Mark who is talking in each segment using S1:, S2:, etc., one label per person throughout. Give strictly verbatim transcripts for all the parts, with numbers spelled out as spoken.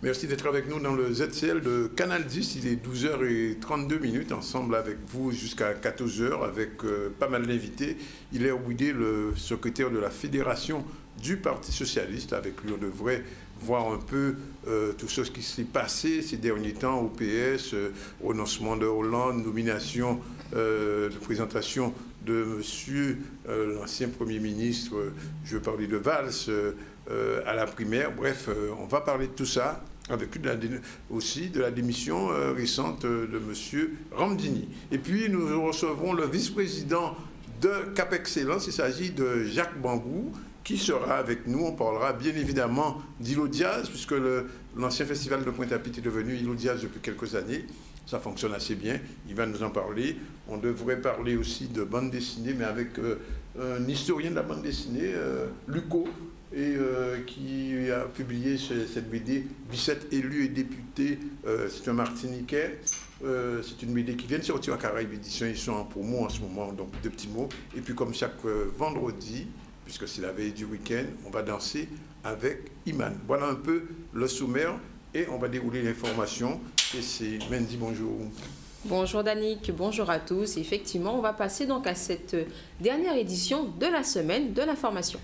S1: Merci d'être avec nous dans le Z C L de Canal dix. Il est douze heures trente-deux minutes, ensemble avec vous jusqu'à quatorze heures, avec euh, pas mal d'invités. Hilaire Bouidé, le secrétaire de la Fédération du Parti Socialiste. Avec lui, on devrait voir un peu euh, tout ce qui s'est passé ces derniers temps au P S, euh, renoncement de Hollande, nomination euh, de présentation de monsieur euh, l'ancien Premier ministre, euh, je veux parler de Valls, euh, euh, à la primaire. Bref, euh, on va parler de tout ça, avec lui de la, aussi de la démission euh, récente euh, de monsieur Ramdini. Et puis, nous recevrons le vice-président de Cap Excellence, il s'agit de Jacques Bangou, qui sera avec nous. On parlera bien évidemment d'Ilo Diaz, puisque l'ancien festival de Pointe-à-Pitre est devenu Ilo Diaz depuis quelques années. Ça fonctionne assez bien, il va nous en parler. On devrait parler aussi de bande dessinée, mais avec euh, un historien de la bande dessinée, euh, Luco, et, euh, qui a publié cette B D, Bicêtre élu et député, euh, c'est un Martiniquais. Euh, c'est une B D qui vient de sortir à Caraïbes Éditions, ils sont en promo en ce moment, donc deux petits mots. Et puis comme chaque euh, vendredi, puisque c'est la veille du week-end, on va danser avec Iman. Voilà un peu le sommaire et on va dérouler l'information. Et c'est Mendy, bonjour.
S2: Bonjour Danick, bonjour à tous. Effectivement, on va passer donc à cette dernière édition de la semaine de l'information.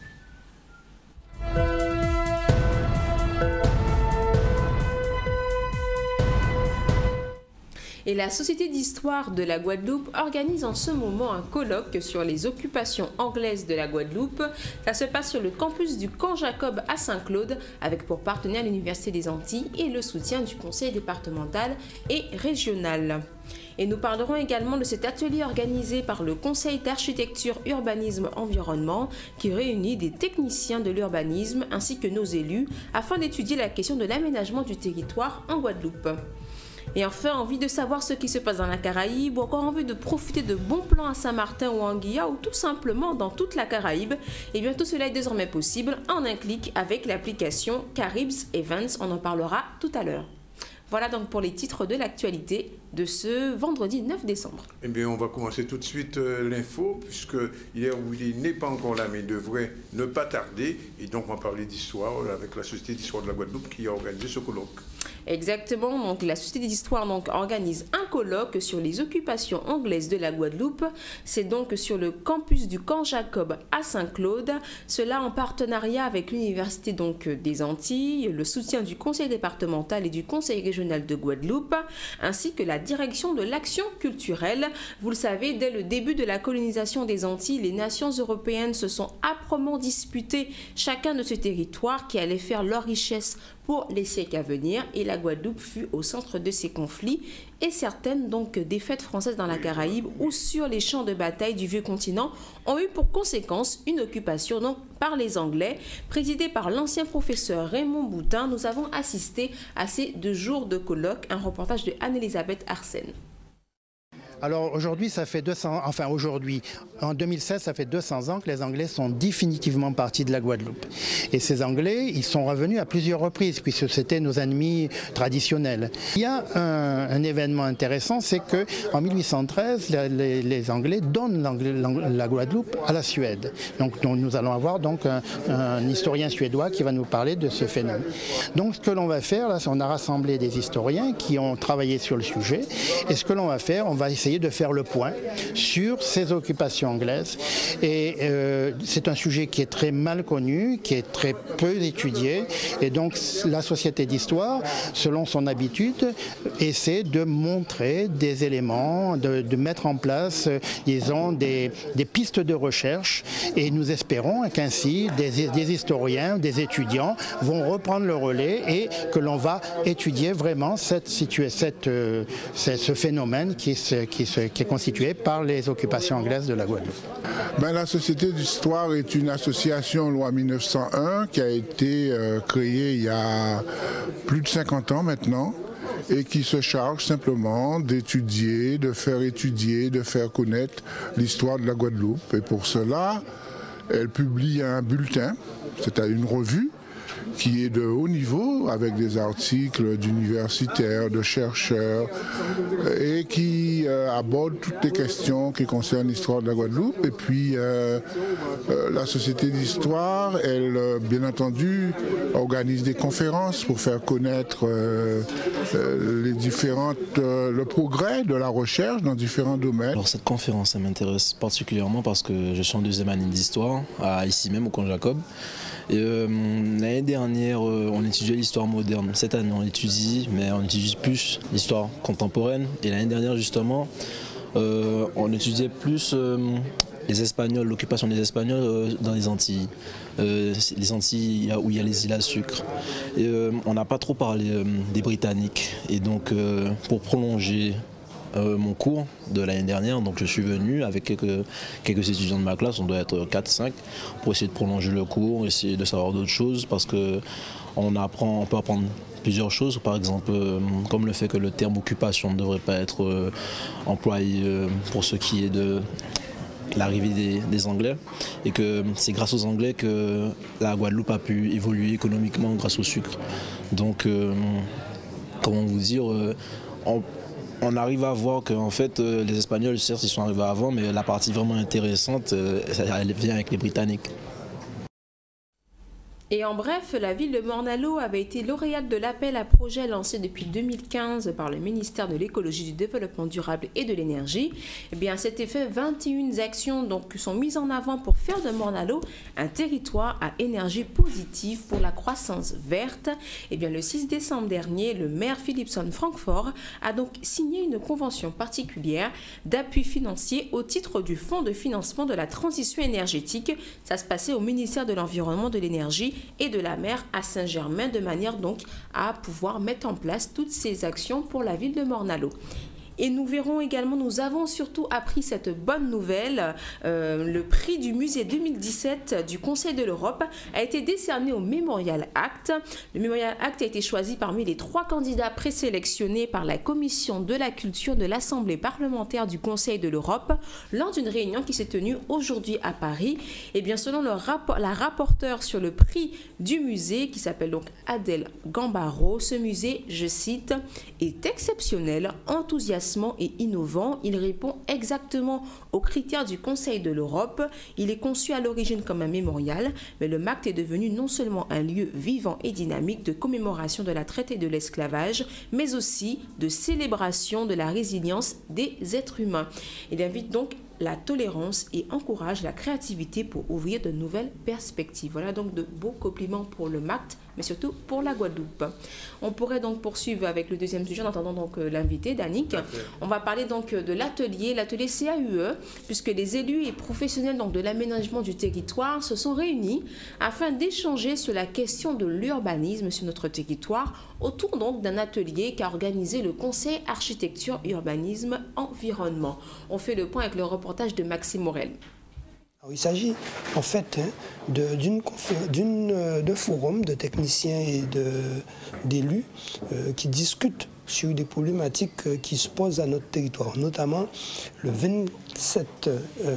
S2: Et la Société d'histoire de la Guadeloupe organise en ce moment un colloque sur les occupations anglaises de la Guadeloupe. Ça se passe sur le campus du Camp Jacob à Saint-Claude, avec pour partenaire l'Université des Antilles et le soutien du conseil départemental et régional. Et nous parlerons également de cet atelier organisé par le Conseil d'architecture, urbanisme, environnement qui réunit des techniciens de l'urbanisme ainsi que nos élus afin d'étudier la question de l'aménagement du territoire en Guadeloupe. Et enfin, envie de savoir ce qui se passe dans la Caraïbe ou encore envie de profiter de bons plans à Saint-Martin ou Anguilla ou tout simplement dans toute la Caraïbe, et bien tout cela est désormais possible en un clic avec l'application Caribs Events. On en parlera tout à l'heure. Voilà donc pour les titres de l'actualité de ce vendredi neuf décembre.
S1: Eh bien, on va commencer tout de suite euh, l'info, puisque Hilaire Bouidé n'est pas encore là, mais il devrait ne pas tarder. Et donc, on va parler d'histoire avec la Société d'histoire de la Guadeloupe qui a organisé ce colloque.
S2: Exactement, donc la Société d'histoire donc organise un colloque sur les occupations anglaises de la Guadeloupe. C'est donc sur le campus du Camp Jacob à Saint-Claude. Cela en partenariat avec l'Université donc des Antilles, le soutien du conseil départemental et du conseil régional de Guadeloupe, ainsi que la direction de l'action culturelle. Vous le savez, dès le début de la colonisation des Antilles, les nations européennes se sont âprement disputées chacun de ce territoire qui allait faire leur richesse pour les siècles à venir, et la Guadeloupe fut au centre de ces conflits et certaines donc défaites françaises dans la Caraïbe ou sur les champs de bataille du vieux continent ont eu pour conséquence une occupation donc par les Anglais. Présidée par l'ancien professeur Raymond Boutin, nous avons assisté à ces deux jours de colloque. Un reportage de Anne-Elisabeth Arsène.
S3: Alors aujourd'hui, ça fait deux cents, enfin aujourd'hui, en deux mille seize, ça fait deux cents ans que les Anglais sont définitivement partis de la Guadeloupe. Et ces Anglais, ils sont revenus à plusieurs reprises, puisque c'était nos ennemis traditionnels. Il y a un, un événement intéressant, c'est qu'en mille huit cent treize, les, les Anglais donnent la Guadeloupe à la Suède. Donc nous allons avoir donc un, un historien suédois qui va nous parler de ce phénomène. Donc ce que l'on va faire, là, c'est qu'on a rassemblé des historiens qui ont travaillé sur le sujet. Et ce que l'on va faire, on va essayer de faire le point sur ces occupations anglaises. Et euh, c'est un sujet qui est très mal connu, qui est très peu étudié. Et donc la Société d'histoire, selon son habitude, essaie de montrer des éléments, de, de mettre en place, euh, disons, des, des pistes de recherche. Et nous espérons qu'ainsi des, des historiens, des étudiants vont reprendre le relais et que l'on va étudier vraiment cette, cette, euh, ce phénomène qui se Qui, se, qui est constitué par les occupations anglaises de la Guadeloupe.
S4: Ben, la Société d'histoire est une association loi mille neuf cent un qui a été euh, créée il y a plus de cinquante ans maintenant et qui se charge simplement d'étudier, de faire étudier, de faire connaître l'histoire de la Guadeloupe. Et pour cela, elle publie un bulletin, c'est-à-dire une revue, qui est de haut niveau, avec des articles d'universitaires, de chercheurs, et qui euh, aborde toutes les questions qui concernent l'histoire de la Guadeloupe. Et puis euh, euh, la Société d'histoire, elle, euh, bien entendu, organise des conférences pour faire connaître euh, euh, les différentes, euh, le progrès de la recherche dans différents domaines.
S5: Alors cette conférence, ça m'intéresse particulièrement parce que je suis en deuxième année d'histoire, ici même au Camp Jacob. Euh, L'année dernière, euh, on étudiait l'histoire moderne. Cette année, on étudie, mais on étudie plus l'histoire contemporaine. Et l'année dernière, justement, euh, on étudiait plus euh, les Espagnols, l'occupation des Espagnols euh, dans les Antilles. Euh, les Antilles où il y a les îles à sucre. Et, euh, on n'a pas trop parlé euh, des Britanniques. Et donc, euh, pour prolonger Euh, mon cours de l'année dernière, donc je suis venu avec quelques, quelques étudiants de ma classe, on doit être quatre cinq, pour essayer de prolonger le cours, essayer de savoir d'autres choses, parce que on apprend, on peut apprendre plusieurs choses, par exemple euh, comme le fait que le terme occupation ne devrait pas être euh, employé euh, pour ce qui est de l'arrivée des, des Anglais, et que c'est grâce aux Anglais que la Guadeloupe a pu évoluer économiquement grâce au sucre. Donc euh, comment vous dire, euh, on, on arrive à voir que en fait, euh, les Espagnols, certes, ils sont arrivés avant, mais la partie vraiment intéressante, euh, elle vient avec les Britanniques.
S2: Et en bref, la ville de Morne-à-l'Eau avait été lauréate de l'appel à projet lancé depuis deux mille quinze par le ministère de l'Écologie, du Développement durable et de l'Énergie. Et bien, à cet effet, vingt et une actions donc, sont mises en avant pour faire de Morne-à-l'Eau un territoire à énergie positive pour la croissance verte. Et bien, le six décembre dernier, le maire Philipson Francfort a donc signé une convention particulière d'appui financier au titre du Fonds de financement de la transition énergétique. Ça se passait au ministère de l'Environnement, de l'Énergie et de la mer à Saint-Germain, de manière donc à pouvoir mettre en place toutes ces actions pour la ville de Morne-à-l'Eau. Et nous verrons également, nous avons surtout appris cette bonne nouvelle. Euh, le prix du musée deux mille dix-sept du Conseil de l'Europe a été décerné au Memorial Act. Le Memorial Act a été choisi parmi les trois candidats présélectionnés par la Commission de la Culture de l'Assemblée parlementaire du Conseil de l'Europe lors d'une réunion qui s'est tenue aujourd'hui à Paris. Et bien selon le rapport, la rapporteure sur le prix du musée, qui s'appelle donc Adèle Gambaro, ce musée, je cite, est exceptionnel, enthousiasmant et innovant. Il répond exactement aux critères du Conseil de l'Europe. Il est conçu à l'origine comme un mémorial, mais le M A C T est devenu non seulement un lieu vivant et dynamique de commémoration de la traite et de l'esclavage, mais aussi de célébration de la résilience des êtres humains. Il invite donc la tolérance et encourage la créativité pour ouvrir de nouvelles perspectives. Voilà donc de beaux compliments pour le M A C T, mais surtout pour la Guadeloupe. On pourrait donc poursuivre avec le deuxième sujet en attendant donc l'invité, Danick. On va parler donc de l'atelier, l'atelier C A U E, puisque les élus et professionnels donc de l'aménagement du territoire se sont réunis afin d'échanger sur la question de l'urbanisme sur notre territoire, autour donc d'un atelier qu'a organisé le Conseil Architecture, Urbanisme, Environnement. On fait le point avec le reportage de Maxime Morel.
S6: Il s'agit en fait de, d'une, d'une, de forums de techniciens et de, d'élus euh, qui discutent sur des problématiques qui se posent à notre territoire. Notamment le vingt-sept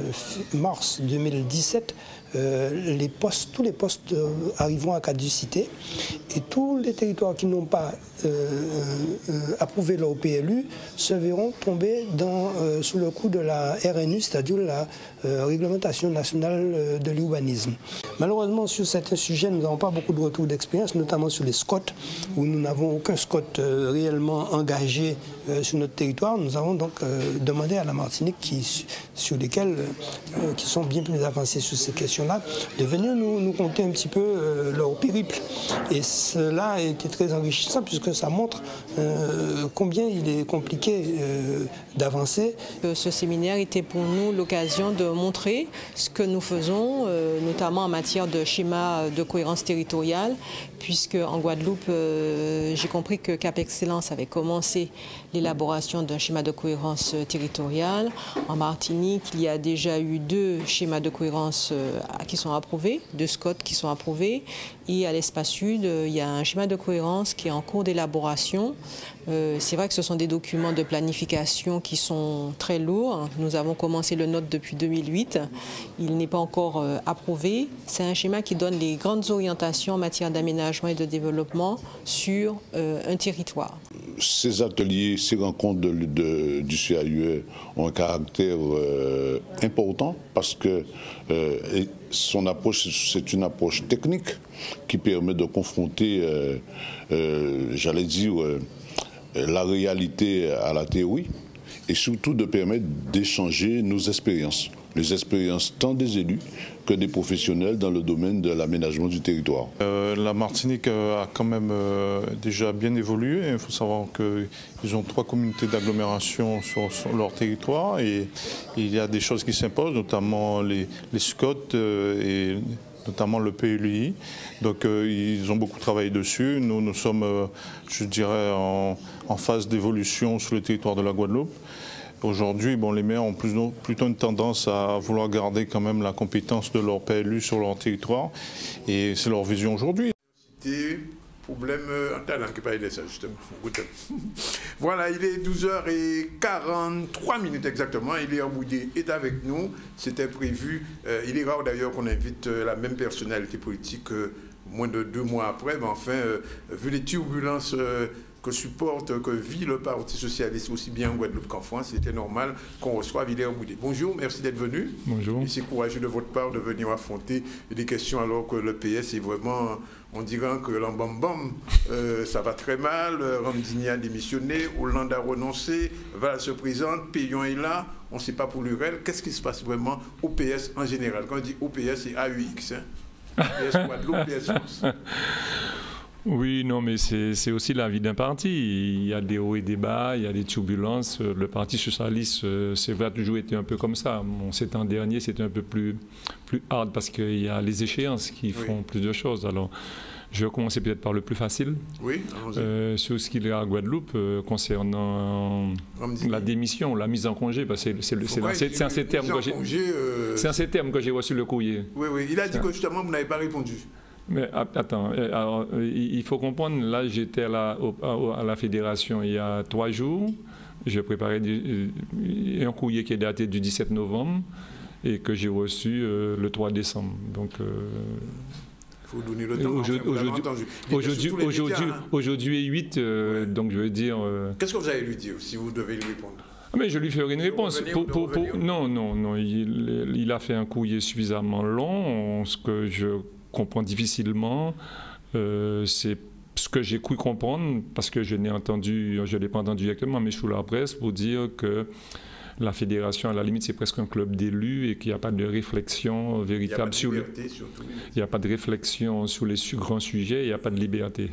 S6: mars deux mille dix-sept, euh, les postes, tous les postes euh, arrivant à caducité et tous les territoires qui n'ont pas euh, euh, approuvé leur P L U se verront tomber dans, euh, sous le coup de la R N U, c'est-à-dire la euh, Réglementation nationale de l'urbanisme. Malheureusement, sur certains sujets, nous n'avons pas beaucoup de retours d'expérience, notamment sur les squats, où nous n'avons aucun squat euh, réellement engagé euh, sur notre territoire. Nous avons donc euh, demandé à la Martinique, qui, sur lesquels, euh, qui sont bien plus avancés sur ces questions-là, de venir nous, nous conter un petit peu euh, leur périple. Et cela a été très enrichissant puisque ça montre euh, combien il est compliqué euh, d'avancer.
S7: Ce séminaire était pour nous l'occasion de montrer ce que nous faisons, euh, notamment en matière de schéma de cohérence territoriale, puisque en Guadeloupe, euh, j'ai compris que Cap Excellence avait commencé l'élaboration d'un schéma de cohérence territoriale. En Martinique, il y a déjà eu deux schémas de cohérence euh, qui sont approuvés, deux S C O T qui sont approuvés. Et à l'Espace Sud, euh, il y a un schéma de cohérence qui est en cours d'élaboration. Euh, c'est vrai que ce sont des documents de planification qui sont très lourds. Nous avons commencé le nôtre depuis deux mille huit. Il n'est pas encore euh, approuvé. C'est un schéma qui donne les grandes orientations en matière d'aménagement d'aménagement et de développement sur euh, un territoire.
S8: Ces ateliers, ces rencontres de, de, du C A U E ont un caractère euh, important parce que euh, son approche, c'est une approche technique qui permet de confronter, euh, euh, j'allais dire, euh, la réalité à la théorie et surtout de permettre d'échanger nos expériences. Les expériences tant des élus que des professionnels dans le domaine de l'aménagement du territoire.
S9: Euh, la Martinique a quand même euh, déjà bien évolué. Il faut savoir qu'ils ont trois communautés d'agglomération sur, sur leur territoire et, et il y a des choses qui s'imposent, notamment les, les SCOT euh, et notamment le P L U I. Donc euh, ils ont beaucoup travaillé dessus. Nous, nous sommes, euh, je dirais, en, en phase d'évolution sur le territoire de la Guadeloupe. Aujourd'hui, bon, les maires ont plus, plutôt une tendance à vouloir garder quand même la compétence de leur P L U sur leur territoire et c'est leur vision aujourd'hui.
S1: Problème en talent qui parle de ça justement. Voilà, il est douze heures quarante-trois minutes exactement. Hilaire Boudé est avec nous. C'était prévu. Euh, il est rare d'ailleurs qu'on invite euh, la même personnalité politique euh, moins de deux mois après. Mais enfin, euh, vu les turbulences euh, que supporte, que vit le Parti socialiste aussi bien en Guadeloupe qu'en France, c'était normal qu'on reçoive Hilaire Boudé. Bonjour, merci d'être venu.
S10: Bonjour.
S1: Et c'est courageux de votre part de venir affronter des questions alors que le P S est vraiment, on dirait que l'embambam, euh, ça va très mal, Ramdini a démissionné, Hollande a renoncé, Val se présente, Payon est là, on ne sait pas pour l'U R L. Qu'est-ce qui se passe vraiment au P S en général? Quand on dit au P S, c'est A U X, hein. P S Guadeloupe, P S France.
S10: Oui, non, mais c'est aussi la vie d'un parti. Il y a des hauts et des bas, il y a des turbulences. Le Parti socialiste, c'est vrai, a toujours été un peu comme ça. Bon, ces temps derniers, c'était un peu plus, plus hard parce qu'il y a les échéances qui font oui. plus de choses. Alors, je vais commencer peut-être par le plus facile.
S1: Oui,
S10: euh, sur ce qu'il y a à Guadeloupe euh, concernant la démission, la mise en congé. C'est un ces termes que j'ai euh... que j'ai reçu le courrier.
S1: Oui, oui. Il a dit que justement, vous n'avez pas répondu.
S10: Mais attends, alors, il faut comprendre, là j'étais à, à la fédération il y a trois jours, je préparais du, un courrier qui est daté du dix-sept novembre et que j'ai reçu euh, le trois décembre. Donc, euh,
S1: il faut donner le temps.
S10: Aujourd'hui aujourd'hui, hein. aujourd'hui est huit, euh, ouais. donc je veux dire... Euh,
S1: Qu'est-ce que vous allez lui dire si vous devez lui répondre?
S10: Mais je lui ferai une réponse.
S1: Revenir,
S10: pour, pour, pour, non, non, non, il, il a fait un courrier suffisamment long, ce que je... comprend difficilement, euh, c'est ce que j'ai cru comprendre, parce que je n'ai entendu, je l'ai pas entendu directement, mais sous la presse, pour dire que la fédération, à la limite, c'est presque un club d'élus et qu'il n'y a pas de réflexion véritable sur le... Il n'y a pas de réflexion sur les grands sujets, il n'y a pas de liberté.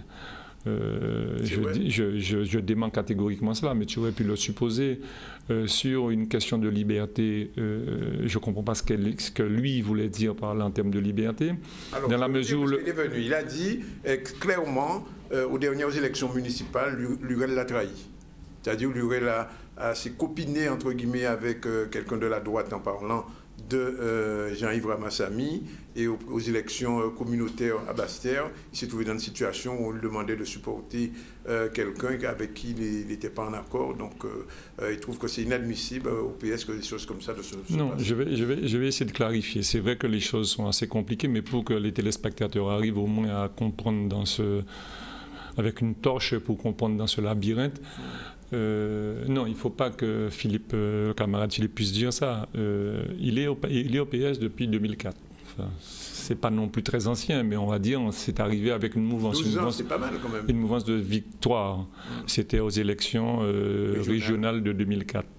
S10: Euh, je, dis, je, je, je dément catégoriquement cela, mais tu aurais pu le supposer. Euh, sur une question de liberté, euh, je ne comprends pas ce, ce que lui voulait dire par là en termes de liberté.
S1: Alors, dans la mesure où le... il est venu, il a dit euh, clairement euh, aux dernières élections municipales, l'U R L l'a trahi. C'est-à-dire l'U R L s'est copiné entre guillemets avec euh, quelqu'un de la droite en parlant de euh, Jean-Yves Ramassamy et aux, aux élections euh, communautaires à Basse-Terre, il s'est trouvé dans une situation où on lui demandait de supporter euh, quelqu'un avec qui il n'était pas en accord. Donc euh, il trouve que c'est inadmissible euh, au P S que des choses comme ça de se, se
S10: Non,
S1: passent.
S10: Je vais, je, vais, je vais essayer de clarifier. C'est vrai que les choses sont assez compliquées, mais pour que les téléspectateurs arrivent au moins à comprendre dans ce... avec une torche pour comprendre dans ce labyrinthe, Euh, non, il ne faut pas que Philippe, euh, le camarade Philippe puisse dire ça. Euh, il, est au, il est au P S depuis deux mille quatre. Enfin, ce n'est pas non plus très ancien, mais on va dire c'est arrivé avec une mouvance,
S1: douze
S10: une
S1: ans,
S10: mouvance,
S1: c'est pas mal quand même.
S10: Une mouvance de victoire. Mmh. C'était aux élections euh, Régional. régionales de deux mille quatre.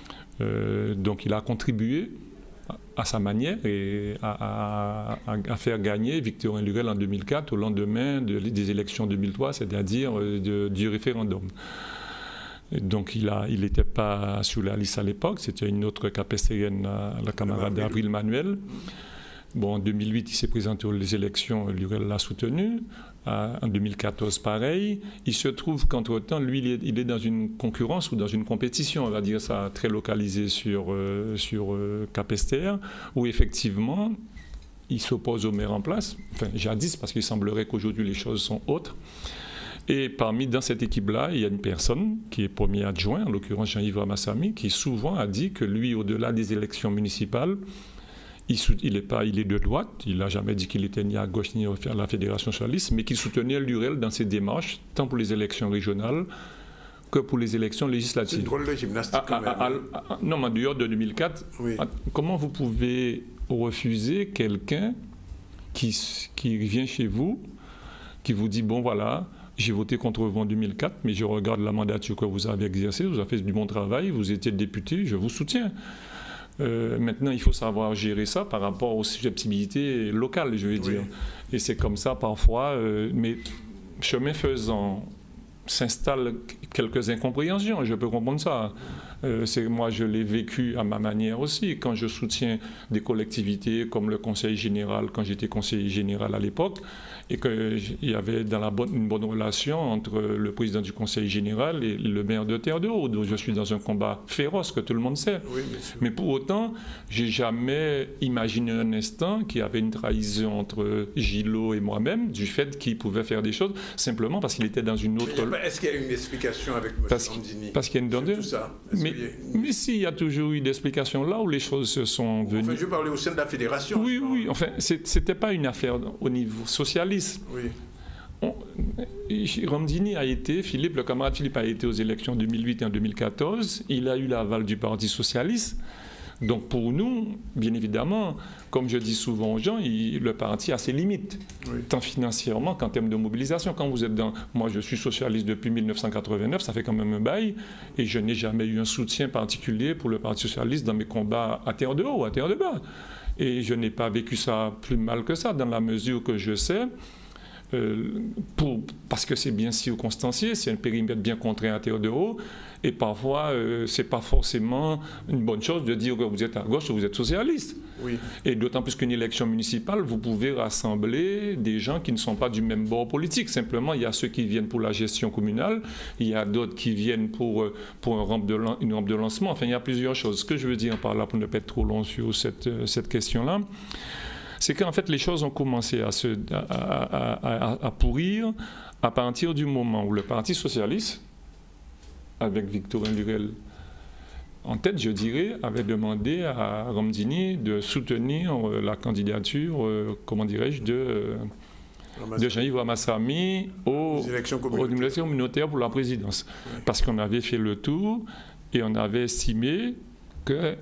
S10: Euh, donc il a contribué à, à sa manière et à, à, à faire gagner Victorin Lurel en deux mille quatre au lendemain de, des élections deux mille trois, c'est-à-dire de, du référendum. Donc il n'était il pas sur la liste à l'époque, c'était une autre capestérienne, la camarade Avril Manuel. Bon, en deux mille huit, il s'est présenté aux élections, Lurel l'a soutenu. En deux mille quatorze, pareil. Il se trouve qu'entre-temps, lui, il est, il est dans une concurrence ou dans une compétition, on va dire ça, très localisée sur, euh, sur euh, Capesterre, où effectivement, il s'oppose au maire en place, enfin jadis, parce qu'il semblerait qu'aujourd'hui les choses sont autres. Et parmi, dans cette équipe-là, il y a une personne qui est premier adjoint, en l'occurrence Jean-Yves Ramassamy, qui souvent a dit que lui, au-delà des élections municipales, il, il, est pas, il est de droite, il n'a jamais dit qu'il était ni à gauche ni à la Fédération socialiste, mais qu'il soutenait Lurel dans ses démarches, tant pour les élections régionales que pour les élections législatives.
S1: C'est une drôle de gymnastique quand même.
S10: À, à, à, non, mais en dehors de deux mille quatre,
S1: oui.
S10: à, comment vous pouvez refuser quelqu'un qui, qui vient chez vous, qui vous dit, bon voilà, j'ai voté contre vous en deux mille quatre, mais je regarde la mandature que vous avez exercée, vous avez fait du bon travail, vous étiez député, je vous soutiens. Euh, maintenant, il faut savoir gérer ça par rapport aux susceptibilités locales, je veux dire.
S1: Oui.
S10: Et c'est comme ça parfois, euh, mais chemin faisant, s'installent quelques incompréhensions, je peux comprendre ça. Euh, c'est, moi, je l'ai vécu à ma manière aussi. Quand je soutiens des collectivités comme le Conseil général, quand j'étais conseiller général à l'époque, et qu'il y avait dans la bonne, une bonne relation entre le président du Conseil général et le maire de Terre de Haut, donc je suis dans un combat féroce que tout le monde sait.
S1: Oui,
S10: mais pour autant, j'ai jamais imaginé un instant qu'il y avait une trahison entre Gillot et moi-même, du fait qu'il pouvait faire des choses, simplement parce qu'il était dans une autre...
S1: Est-ce qu'il y a une explication avec M. Randini?
S10: Parce qu'il y a une donnée.
S1: Tout ça.
S10: Mais, mais s'il y a toujours eu des explications là où les choses se sont venues...
S1: Enfin, je parlais au sein de la fédération.
S10: Oui, oui. Enfin, c'était pas une affaire au niveau socialiste.
S1: Oui.
S10: On, Randini a été, Philippe, le camarade Philippe a été aux élections en deux mille huit et en deux mille quatorze. Il a eu l'aval du Parti socialiste. Donc pour nous, bien évidemment, comme je dis souvent aux gens, il, le parti a ses limites, oui. tant financièrement qu'en termes de mobilisation. Quand vous êtes dans... Moi, je suis socialiste depuis mille neuf cent quatre-vingt-neuf, ça fait quand même un bail, et je n'ai jamais eu un soutien particulier pour le Parti socialiste dans mes combats à terre de haut, à terre de bas. Et je n'ai pas vécu ça plus mal que ça, dans la mesure que je sais... Euh, pour, parce que c'est bien circonstancié, c'est un périmètre bien contraint à terre de haut, et parfois euh, c'est pas forcément une bonne chose de dire que vous êtes à gauche ou vous êtes socialiste.
S1: Oui.
S10: Et d'autant plus qu'une élection municipale, vous pouvez rassembler des gens qui ne sont pas du même bord politique. Simplement, il y a ceux qui viennent pour la gestion communale, il y a d'autres qui viennent pour, pour un rampe de, une rampe de lancement. Enfin, il y a plusieurs choses. Ce que je veux dire par là, pour ne pas être trop long sur cette, cette question-là, c'est qu'en fait, les choses ont commencé à, se, à, à, à, à pourrir à partir du moment où le Parti socialiste, avec Victorin Lurel en tête, je dirais, avait demandé à Randini de soutenir la candidature, euh, comment dirais-je, de, euh, de Jean-Yves Ramassamy aux, aux élections communautaires pour la présidence. Oui. Parce qu'on avait fait le tour et on avait estimé que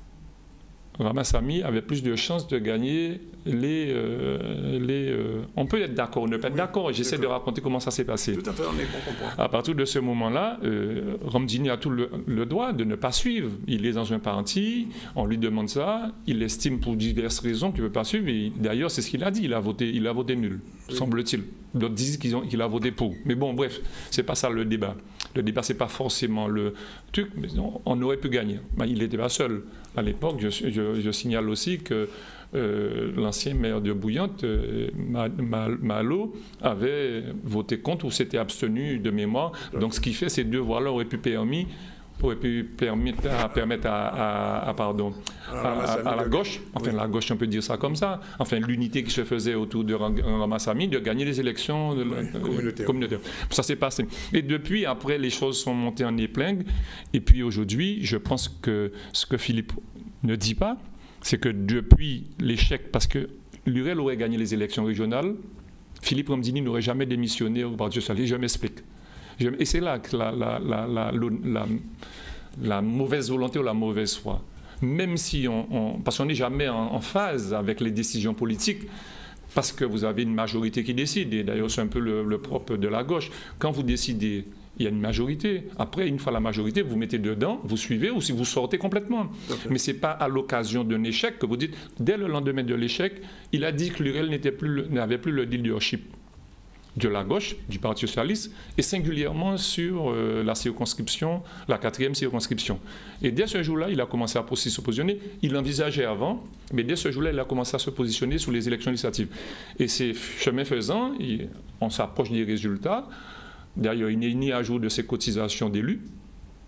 S10: Ramassamy avait plus de chances de gagner les... Euh, les euh, on peut être d'accord, ne pas être oui, d'accord. J'essaie de raconter comment ça s'est passé.
S1: Tout à fait, on est bon comprendre.
S10: À partir de ce moment-là, euh, Randini a tout le, le droit de ne pas suivre. Il est dans un parti, on lui demande ça, il estime pour diverses raisons qu'il ne veut pas suivre. Et d'ailleurs, c'est ce qu'il a dit, il a voté, il a voté nul, oui. semble-t-il. D'autres disent qu'ils ont, qu'il a voté pour. Mais bon, bref, c'est pas ça le débat. Le débat, c'est pas forcément le truc, mais on, on aurait pu gagner. Ben, il n'était pas seul. À l'époque, je, je, je signale aussi que euh, l'ancien maire de Bouillante, euh, Malo, avait voté contre ou s'était abstenu de mémoire. Donc, ce qui fait, ces deux voix-là auraient pu permis... aurait pu permettre à, permettre à, à, à, pardon, à, à, à la gauche, enfin oui. la gauche on peut dire ça comme ça, enfin l'unité qui se faisait autour de Ramassamy de gagner les élections de la,
S1: oui, communautaires.
S10: communautaires. Ça s'est passé. Et depuis, après, les choses sont montées en épingle. Et puis aujourd'hui, je pense que ce que Philippe ne dit pas, c'est que depuis l'échec, parce que Lurel aurait gagné les élections régionales, Philippe Randini n'aurait jamais démissionné au Parti socialiste. Je m'explique. Et c'est là que la, la, la, la, la, la mauvaise volonté ou la mauvaise foi. Même si on... on parce qu'on n'est jamais en, en phase avec les décisions politiques, parce que vous avez une majorité qui décide. Et d'ailleurs, c'est un peu le, le propre de la gauche. Quand vous décidez, il y a une majorité. Après, une fois la majorité, vous mettez dedans, vous suivez ou si vous sortez complètement. Okay. Mais ce n'est pas à l'occasion d'un échec que vous dites, dès le lendemain de l'échec, il a dit que Lurel n'était plus, n'avait plus le leadership de la gauche, du Parti socialiste, et singulièrement sur euh, la circonscription, la quatrième circonscription. Et dès ce jour-là, il a commencé à se positionner. Il l'envisageait avant, mais dès ce jour-là, il a commencé à se positionner sur les élections législatives. Et c'est chemin faisant, il, on s'approche des résultats. D'ailleurs, il n'est ni à jour de ses cotisations d'élus.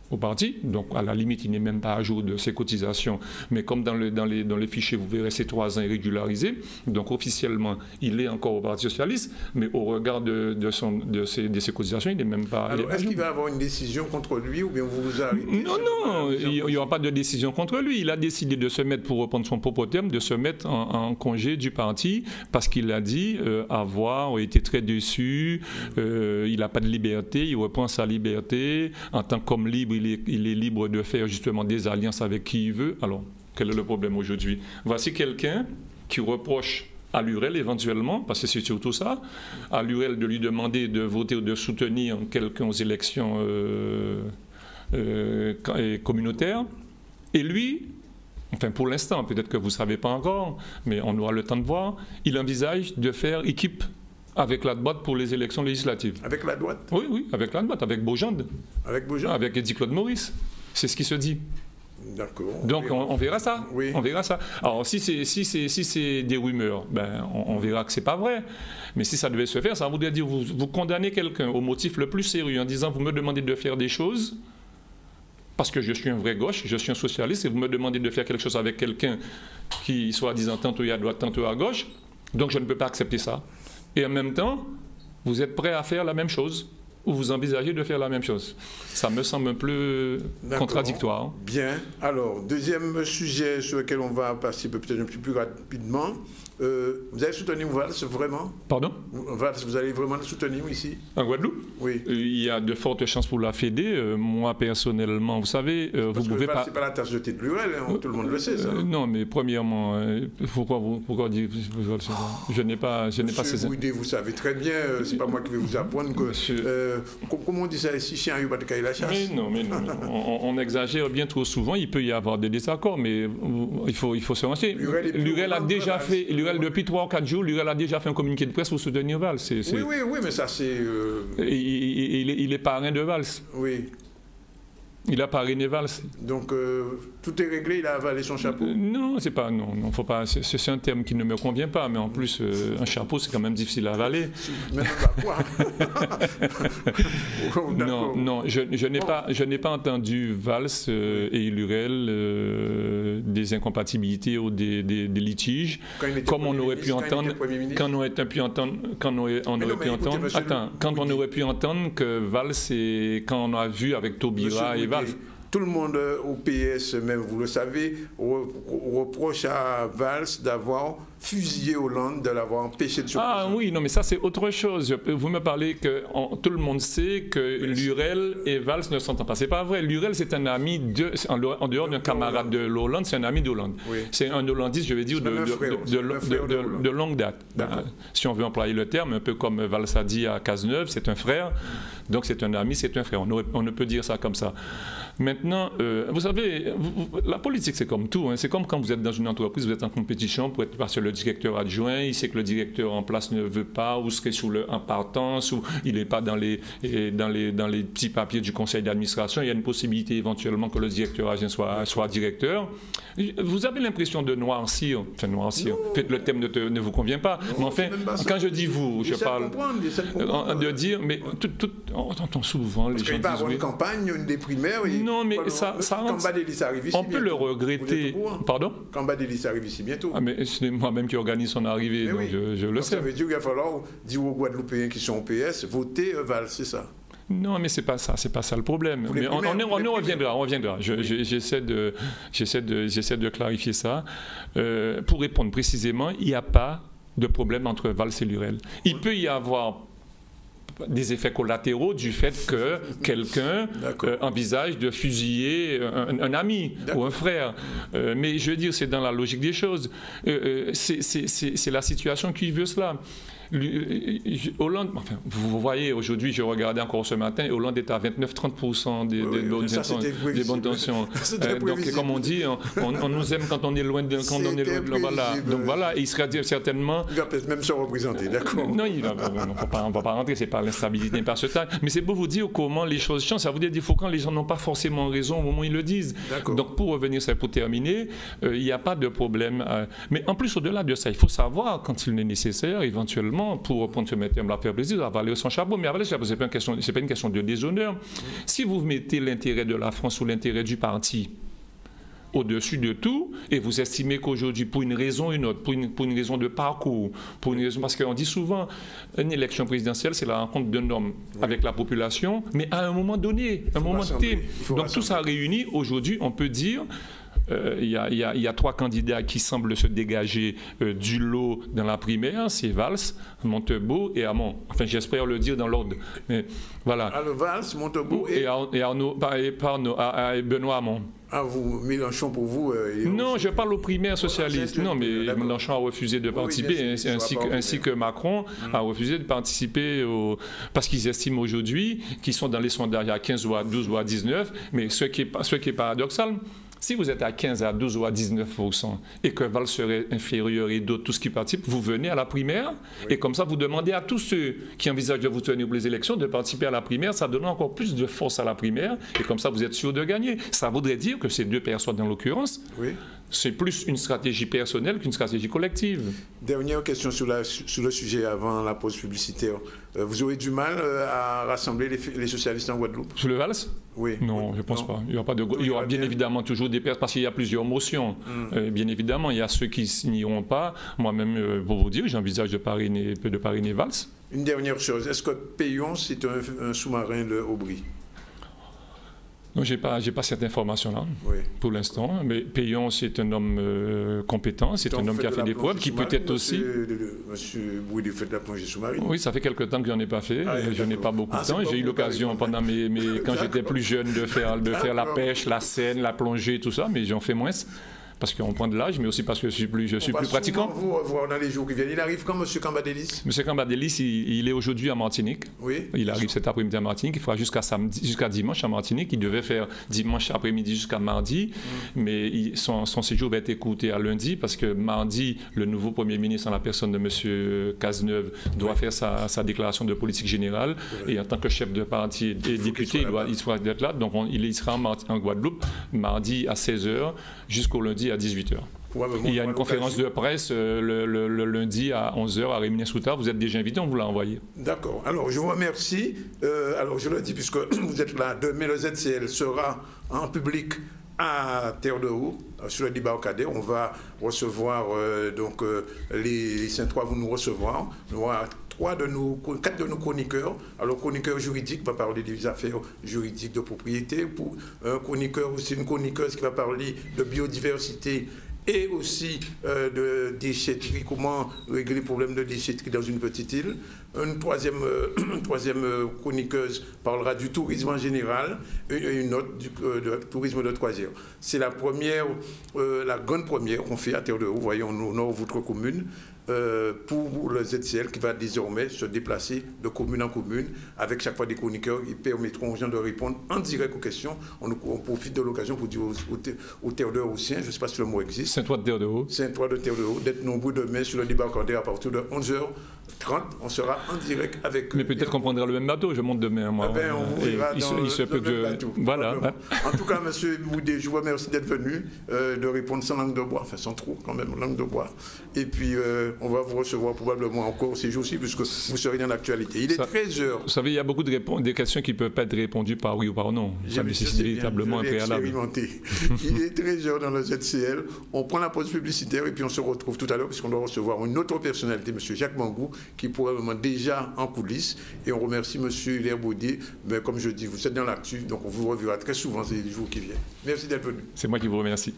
S10: au parti, donc à la limite il n'est même pas à jour de ses cotisations, mais comme dans, le, dans, les, dans les fichiers vous verrez ces trois ans régularisés, donc officiellement il est encore au Parti Socialiste, mais au regard de, de, son, de, ses, de ses cotisations il n'est même pas...
S1: Alors est-ce qu'il va avoir une décision contre lui ou bien vous vous arrêtez?
S10: Non, non, il n'y aura pas de décision contre lui, il a décidé de se mettre, pour reprendre son propre terme, de se mettre en, en congé du parti parce qu'il a dit euh, avoir été très déçu, euh, il n'a pas de liberté, il reprend sa liberté, en tant qu'homme libre il est, il est libre de faire justement des alliances avec qui il veut. Alors, quel est le problème aujourd'hui? Voici quelqu'un qui reproche à Lurel éventuellement, parce que c'est surtout ça, à Lurel de lui demander de voter ou de soutenir quelqu'un aux élections euh, euh, communautaires, et lui, enfin pour l'instant, peut-être que vous ne savez pas encore, mais on aura le temps de voir, il envisage de faire équipe avec la droite pour les élections législatives.
S1: Avec la droite?
S10: Oui, oui, avec la droite, avec Beaujande.
S1: Avec Beaujande?
S10: Avec Eddy Claude Maurice. C'est ce qui se dit.
S1: D'accord.
S10: Donc on, on verra ça.
S1: Oui.
S10: On verra ça. Alors si c'est si c'est si c'est des rumeurs, ben on, on verra que c'est pas vrai. Mais si ça devait se faire, ça voudrait dire vous vous condamnez quelqu'un au motif le plus sérieux en disant vous me demandez de faire des choses parce que je suis un vrai gauche, je suis un socialiste et vous me demandez de faire quelque chose avec quelqu'un qui soit disant tantôt à droite, tantôt à gauche. Donc je ne peux pas accepter ça. Et en même temps, vous êtes prêt à faire la même chose ou vous envisagez de faire la même chose. Ça me semble un peu contradictoire.
S1: Bien. Alors, deuxième sujet sur lequel on va passer peut-être un petit peu plus rapidement. Euh, vous allez soutenir Valls, vraiment?
S10: Pardon?
S1: Valls, vous allez vraiment le soutenir ici?
S10: En Guadeloupe?
S1: Oui.
S10: Euh, il y a de fortes chances pour la Fédé. Euh, moi, personnellement, vous savez, euh, vous pouvez
S1: Valls,
S10: pas...
S1: c'est pas la tasse de thé de Lurel, hein, tout le monde le sait, ça.
S10: Euh, non, mais premièrement, euh, pourquoi vous pourquoi dire... Je n'ai pas... Je n'ai pas ces...
S1: Bouidé, vous savez très bien, euh, c'est pas moi qui vais vous apprendre que...
S10: Monsieur...
S1: Euh, comment on dit ça ici, chien, il n'y a pas de caille la chasse?
S10: Mais non, mais non. on, on exagère bien trop souvent. Il peut y avoir des désaccords, mais il faut, il faut se renseigner. Lurel a déjà fait... Lurel, depuis trois ou quatre jours, Lurel a déjà fait un communiqué de presse pour soutenir Valls. C'est, c'est...
S1: Oui, oui, oui, mais ça c'est... Euh...
S10: Il, il, il est parrain de Valls.
S1: Oui.
S10: Il a parrainé Valls.
S1: Donc euh, tout est réglé, il a avalé son chapeau?
S10: euh, Non, c'est pas... Non, non faut pas... C'est, c'est un terme qui ne me convient pas, mais en plus, euh, un chapeau, c'est quand même difficile à avaler.
S1: Mais non, quoi?
S10: oh, non, non, je, je, n'ai
S1: bon.
S10: pas, je n'ai pas entendu Valls euh, et Lurel euh, des incompatibilités ou des, des, des litiges, comme on aurait pu entendre... Quand on aurait pu entendre... Quand on aurait, on aurait non, pu entendre... Attends, le... quand on aurait pu entendre que Valls, et quand on a vu avec Taubira et Valls...
S1: Tout le monde au P S, même vous le savez, reproche à Valls d'avoir fusillé Hollande, de l'avoir empêché de se
S10: Ah présenter. Oui, non, mais ça c'est autre chose. Vous me parlez que on, tout le monde sait que oui, Lurel et Valls ne s'entendent pas. C'est pas vrai. Lurel, c'est un ami de, en, en dehors d'un camarade de Hollande, c'est un ami d'Hollande. Oui. C'est un Hollandiste, je vais dire, de, de, frère, de, de, de, de, de longue date. Ben, si on veut employer le terme, un peu comme Valls a dit à Cazeneuve, c'est un frère. Donc c'est un ami, c'est un frère. On, aurait, on ne peut dire ça comme ça. Maintenant, euh, vous savez, vous, la politique, c'est comme tout. Hein. C'est comme quand vous êtes dans une entreprise, vous êtes en compétition pour être parce que le directeur adjoint, il sait que le directeur en place ne veut pas, ou serait sous le en partance, ou il n'est pas dans les, dans, les, dans les petits papiers du conseil d'administration. Il y a une possibilité éventuellement que le directeur adjoint soit, soit directeur. Vous avez l'impression de noircir, enfin noircir, peut-être le thème ne, te, ne vous convient pas, non, mais enfin, quand je dis vous, je parle de, de dire, mais tout, tout, on entend souvent les
S1: parce
S10: gens
S1: qu'il va
S10: disent...
S1: avoir une campagne, une des primaires...
S10: Non, mais
S1: voilà,
S10: ça, ça
S1: quand Badélis arrive ici
S10: on peut le regretter. Pardon?
S1: Quand Badélis arrive ici bientôt.
S10: Ah, mais c'est moi-même qui organise son arrivée, mais donc oui. je, je le donc sais.
S1: Ça veut dire qu'il va falloir dire aux Guadeloupéens qui sont au P S, voter Valls, c'est ça?
S10: Non, mais c'est pas ça, c'est pas ça le problème. Mais on, on, on, on reviendra, on reviendra. Je, oui. je, j'essaie de, j'essaie de, j'essaie de clarifier ça. Euh, pour répondre précisément, il n'y a pas de problème entre Valls et Lurel. Il oui. peut y avoir des effets collatéraux du fait que quelqu'un euh, envisage de fusiller un, un ami ou un frère. Euh, mais je veux dire, c'est dans la logique des choses. Euh, c'est, c'est, c'est, c'est la situation qui veut cela. Hollande, enfin, vous voyez, aujourd'hui, je regardais encore ce matin, Hollande est à vingt-neuf à trente pour cent des, oui, des, bonnes, ça, des bonnes tensions. Euh, donc, comme on dit, on, on, on nous aime quand on est loin de... Quand on est loin, voilà. Donc voilà, il sera certainement...
S1: Il va peut-être même se représenter, d'accord.
S10: Non, il va, on ne va pas rentrer, c'est pas l'instabilité par ce temps. Mais c'est pour vous dire comment les choses changent. Ça veut dire qu'il faut quand les gens n'ont pas forcément raison au moment où ils le disent. Donc pour revenir, ça pour terminer, euh, il n'y a pas de problème. Euh, mais en plus, au-delà de ça, il faut savoir, quand il est nécessaire, éventuellement, évidemment, pour reprendre ce terme, la faire plaisir, avaler son chapeau. Mais avaler son chapeau, ce n'est pas, pas une question de déshonneur. Si vous mettez l'intérêt de la France ou l'intérêt du parti au-dessus de tout, et vous estimez qu'aujourd'hui, pour une raison ou une autre, pour une, pour une raison de parcours, pour une raison, parce qu'on dit souvent, une élection présidentielle, c'est la rencontre d'un homme oui. avec la population, mais à un moment donné, un moment T. Donc rassembler. Tout ça réuni, aujourd'hui, on peut dire, il euh, y, y, y a trois candidats qui semblent se dégager euh, du lot dans la primaire, c'est Valls, Montebourg et Hamon. Enfin, j'espère le dire dans l'ordre. Mais voilà.
S1: Alors, Valls, Montebourg et,
S10: et, et, Arnaud, et, et, et Benoît Hamon.
S1: Ah, vous, Mélenchon, pour vous euh,
S10: Non, je parle aux primaires socialistes. Non, mais Mélenchon a refusé de participer, oui, sûr, ainsi, que, ainsi que Macron mmh. a refusé de participer au, parce qu'ils estiment aujourd'hui qu'ils sont dans les sondages à quinze ou à douze ou à dix-neuf. Mais ce qui est, ce qui est paradoxal, si vous êtes à quinze, à douze ou à dix-neuf pour cent et que Valls serait inférieur et d'autres, tous qui participent, vous venez à la primaire oui. et comme ça, vous demandez à tous ceux qui envisagent de vous tenir pour les élections de participer à la primaire. Ça donne encore plus de force à la primaire et comme ça, vous êtes sûr de gagner. Ça voudrait dire que ces deux personnes, en l'occurrence, oui. c'est plus une stratégie personnelle qu'une stratégie collective.
S1: Dernière question sur, la, sur le sujet avant la pause publicitaire. Euh, vous aurez du mal euh, à rassembler les, les socialistes en Guadeloupe?
S10: Sur le Valls?
S1: Oui.
S10: Non,
S1: oui.
S10: je ne pense
S1: non.
S10: pas. Il y aura, pas de, il y aura bien bien évidemment toujours des personnes, parce qu'il y a plusieurs motions. Mm. Euh, bien évidemment, il y a ceux qui ne signeront pas. Moi-même, euh, pour vous dire, j'envisage de parrainer, de parrainer Valls.
S1: Une dernière chose. Est-ce que Payon, c'est un, un sous-marin de Aubry?
S10: Non, je n'ai pas, j'ai pas cette information-là, oui. pour l'instant. Mais Payon, c'est un homme euh, compétent, c'est un homme qui a fait des preuves, qui peut-être aussi...
S1: Monsieur Bouidi fait de la plongée sous-marine.
S10: Oui, ça fait quelque temps que je n'en ai pas fait. Ah, je n'ai pas beaucoup ah, de temps. J'ai eu l'occasion, pendant mes, mes, quand j'étais plus jeune, de faire, de faire la pêche, la seine, la plongée, tout ça, mais j'en fais moins. Parce qu'on prend de l'âge, mais aussi parce que je suis plus, je suis plus pratiquant.
S1: Vous revoir dans les jours qui viennent. Il arrive quand, M. Cambadélis?
S10: M. Cambadélis, il, il est aujourd'hui à Martinique.
S1: Oui.
S10: Il arrive cet après-midi à Martinique. Il fera jusqu'à samedi, jusqu'à dimanche à Martinique. Il devait faire dimanche après-midi jusqu'à mardi, mm. mais il, son, son séjour va être écourté à lundi parce que mardi, le nouveau Premier ministre, en la personne de M. Cazeneuve, doit oui. faire sa, sa déclaration de politique générale. Oui. Et en tant que chef de parti et député, il, il doit il soit être là. Donc on, il sera en, en Guadeloupe mardi à seize heures jusqu'au lundi à dix-huit heures. Ouais, il y a une conférence de presse euh, le, le, le lundi à onze heures à Réminé-Soutar. Vous êtes déjà invité, on vous l'a envoyé.
S1: D'accord. Alors, je vous remercie. Euh, alors, je le dis, puisque vous êtes là, demain, le Z C L sera en public à Terre-de-Haut, sur le débarcadère. On va recevoir, euh, donc, euh, les Saint-Trois vont nous recevoir. Nous aurons trois de nos, quatre de nos chroniqueurs. Alors, chroniqueur juridique va parler des affaires juridiques de propriété. Pour un chroniqueur, c'est une chroniqueuse qui va parler de biodiversité et aussi euh, de déchetterie, comment régler les problèmes de déchetterie dans une petite île. Une troisième, euh, une troisième euh, chroniqueuse parlera du tourisme en général et une autre du euh, de, tourisme de croisière. C'est la première, euh, la grande première qu'on fait à Terre-de-Haut, voyons, au nord de votre commune, euh, pour le Z C L qui va désormais se déplacer de commune en commune avec chaque fois des chroniqueurs qui permettront aux gens de répondre en direct aux questions. On, on profite de l'occasion pour dire aux, aux, aux Terre-de-Hautiens, je ne sais pas si le mot existe.
S10: Saint-Ouen de Terre-de-Haut.
S1: Saint-Ouen de Terre-de-Haut, d'être nombreux demain sur le débarcadère à partir de onze heures trente. On sera en direct avec...
S10: Mais peut-être qu'on prendra le même bateau, je monte demain, moi.
S1: Eh ben, on vous verra dans il, il se, il le, le même bateau.
S10: Voilà. Hein.
S1: En tout cas, M. Boudé, je vous remercie d'être venu, euh, de répondre sans langue de bois, enfin sans trop quand même, langue de bois. Et puis, euh, on va vous recevoir probablement encore ces jours-ci, puisque vous serez dans l'actualité. Il est treize heures.
S10: Vous savez, il y a beaucoup de réponses, des questions qui ne peuvent pas être répondues par oui ou par non. Ça nécessite véritablement un préalable.
S1: Il est treize heures dans le Z C L. On prend la pause publicitaire et puis on se retrouve tout à l'heure, puisqu'on doit recevoir une autre personnalité, M. Jacques Mangou, qui est probablement déjà en coulisses. Et on remercie M. Hilaire Baudier. Mais comme je dis, vous êtes dans l'actu, donc on vous reverra très souvent ces jours qui viennent. Merci d'être venu.
S10: C'est moi qui vous remercie.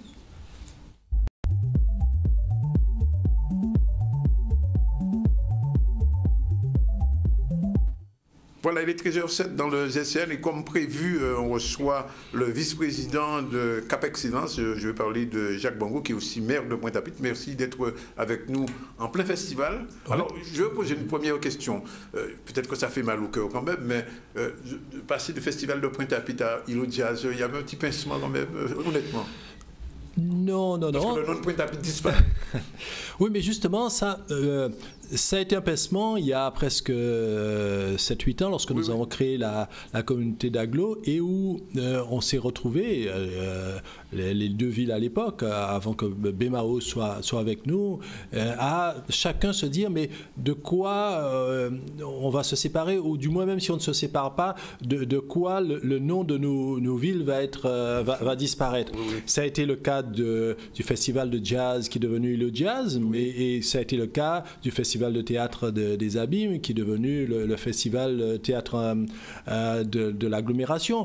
S1: Voilà, il est treize heures zéro sept dans le Z C L et comme prévu, euh, on reçoit le vice-président de Cap Excellence. Je, je vais parler de Jacques Mangou, qui est aussi maire de Pointe-à-Pitre. Merci d'être avec nous en plein festival. Oui. Alors, je vais poser une première question. Euh, peut-être que ça fait mal au cœur quand même, mais euh, de passer du festival de Pointe-à-Pitre à Îlot Jazz, il y avait un petit pincement quand même, euh, honnêtement.
S11: Non, non,
S1: Parce
S11: non.
S1: que le nom de Pointe-à-Pitre disparaît.
S11: Oui, mais justement, ça, euh, ça a été un pincement il y a presque euh, sept huit ans, lorsque oui, nous oui. avons créé la, la communauté d'Aglo, et où euh, on s'est retrouvés, euh, les, les deux villes à l'époque, avant que Bemao soit, soit avec nous, euh, à chacun se dire, mais de quoi euh, on va se séparer, ou du moins même si on ne se sépare pas, de, de quoi le, le nom de nos, nos villes va, être, euh, va, va disparaître. Oui, oui. Ça a été le cas de, du festival de jazz qui est devenu le jazz, oui. mais, et ça a été le cas du festival de théâtre de, des Abîmes qui est devenu le, le festival théâtre euh, de, de l'agglomération.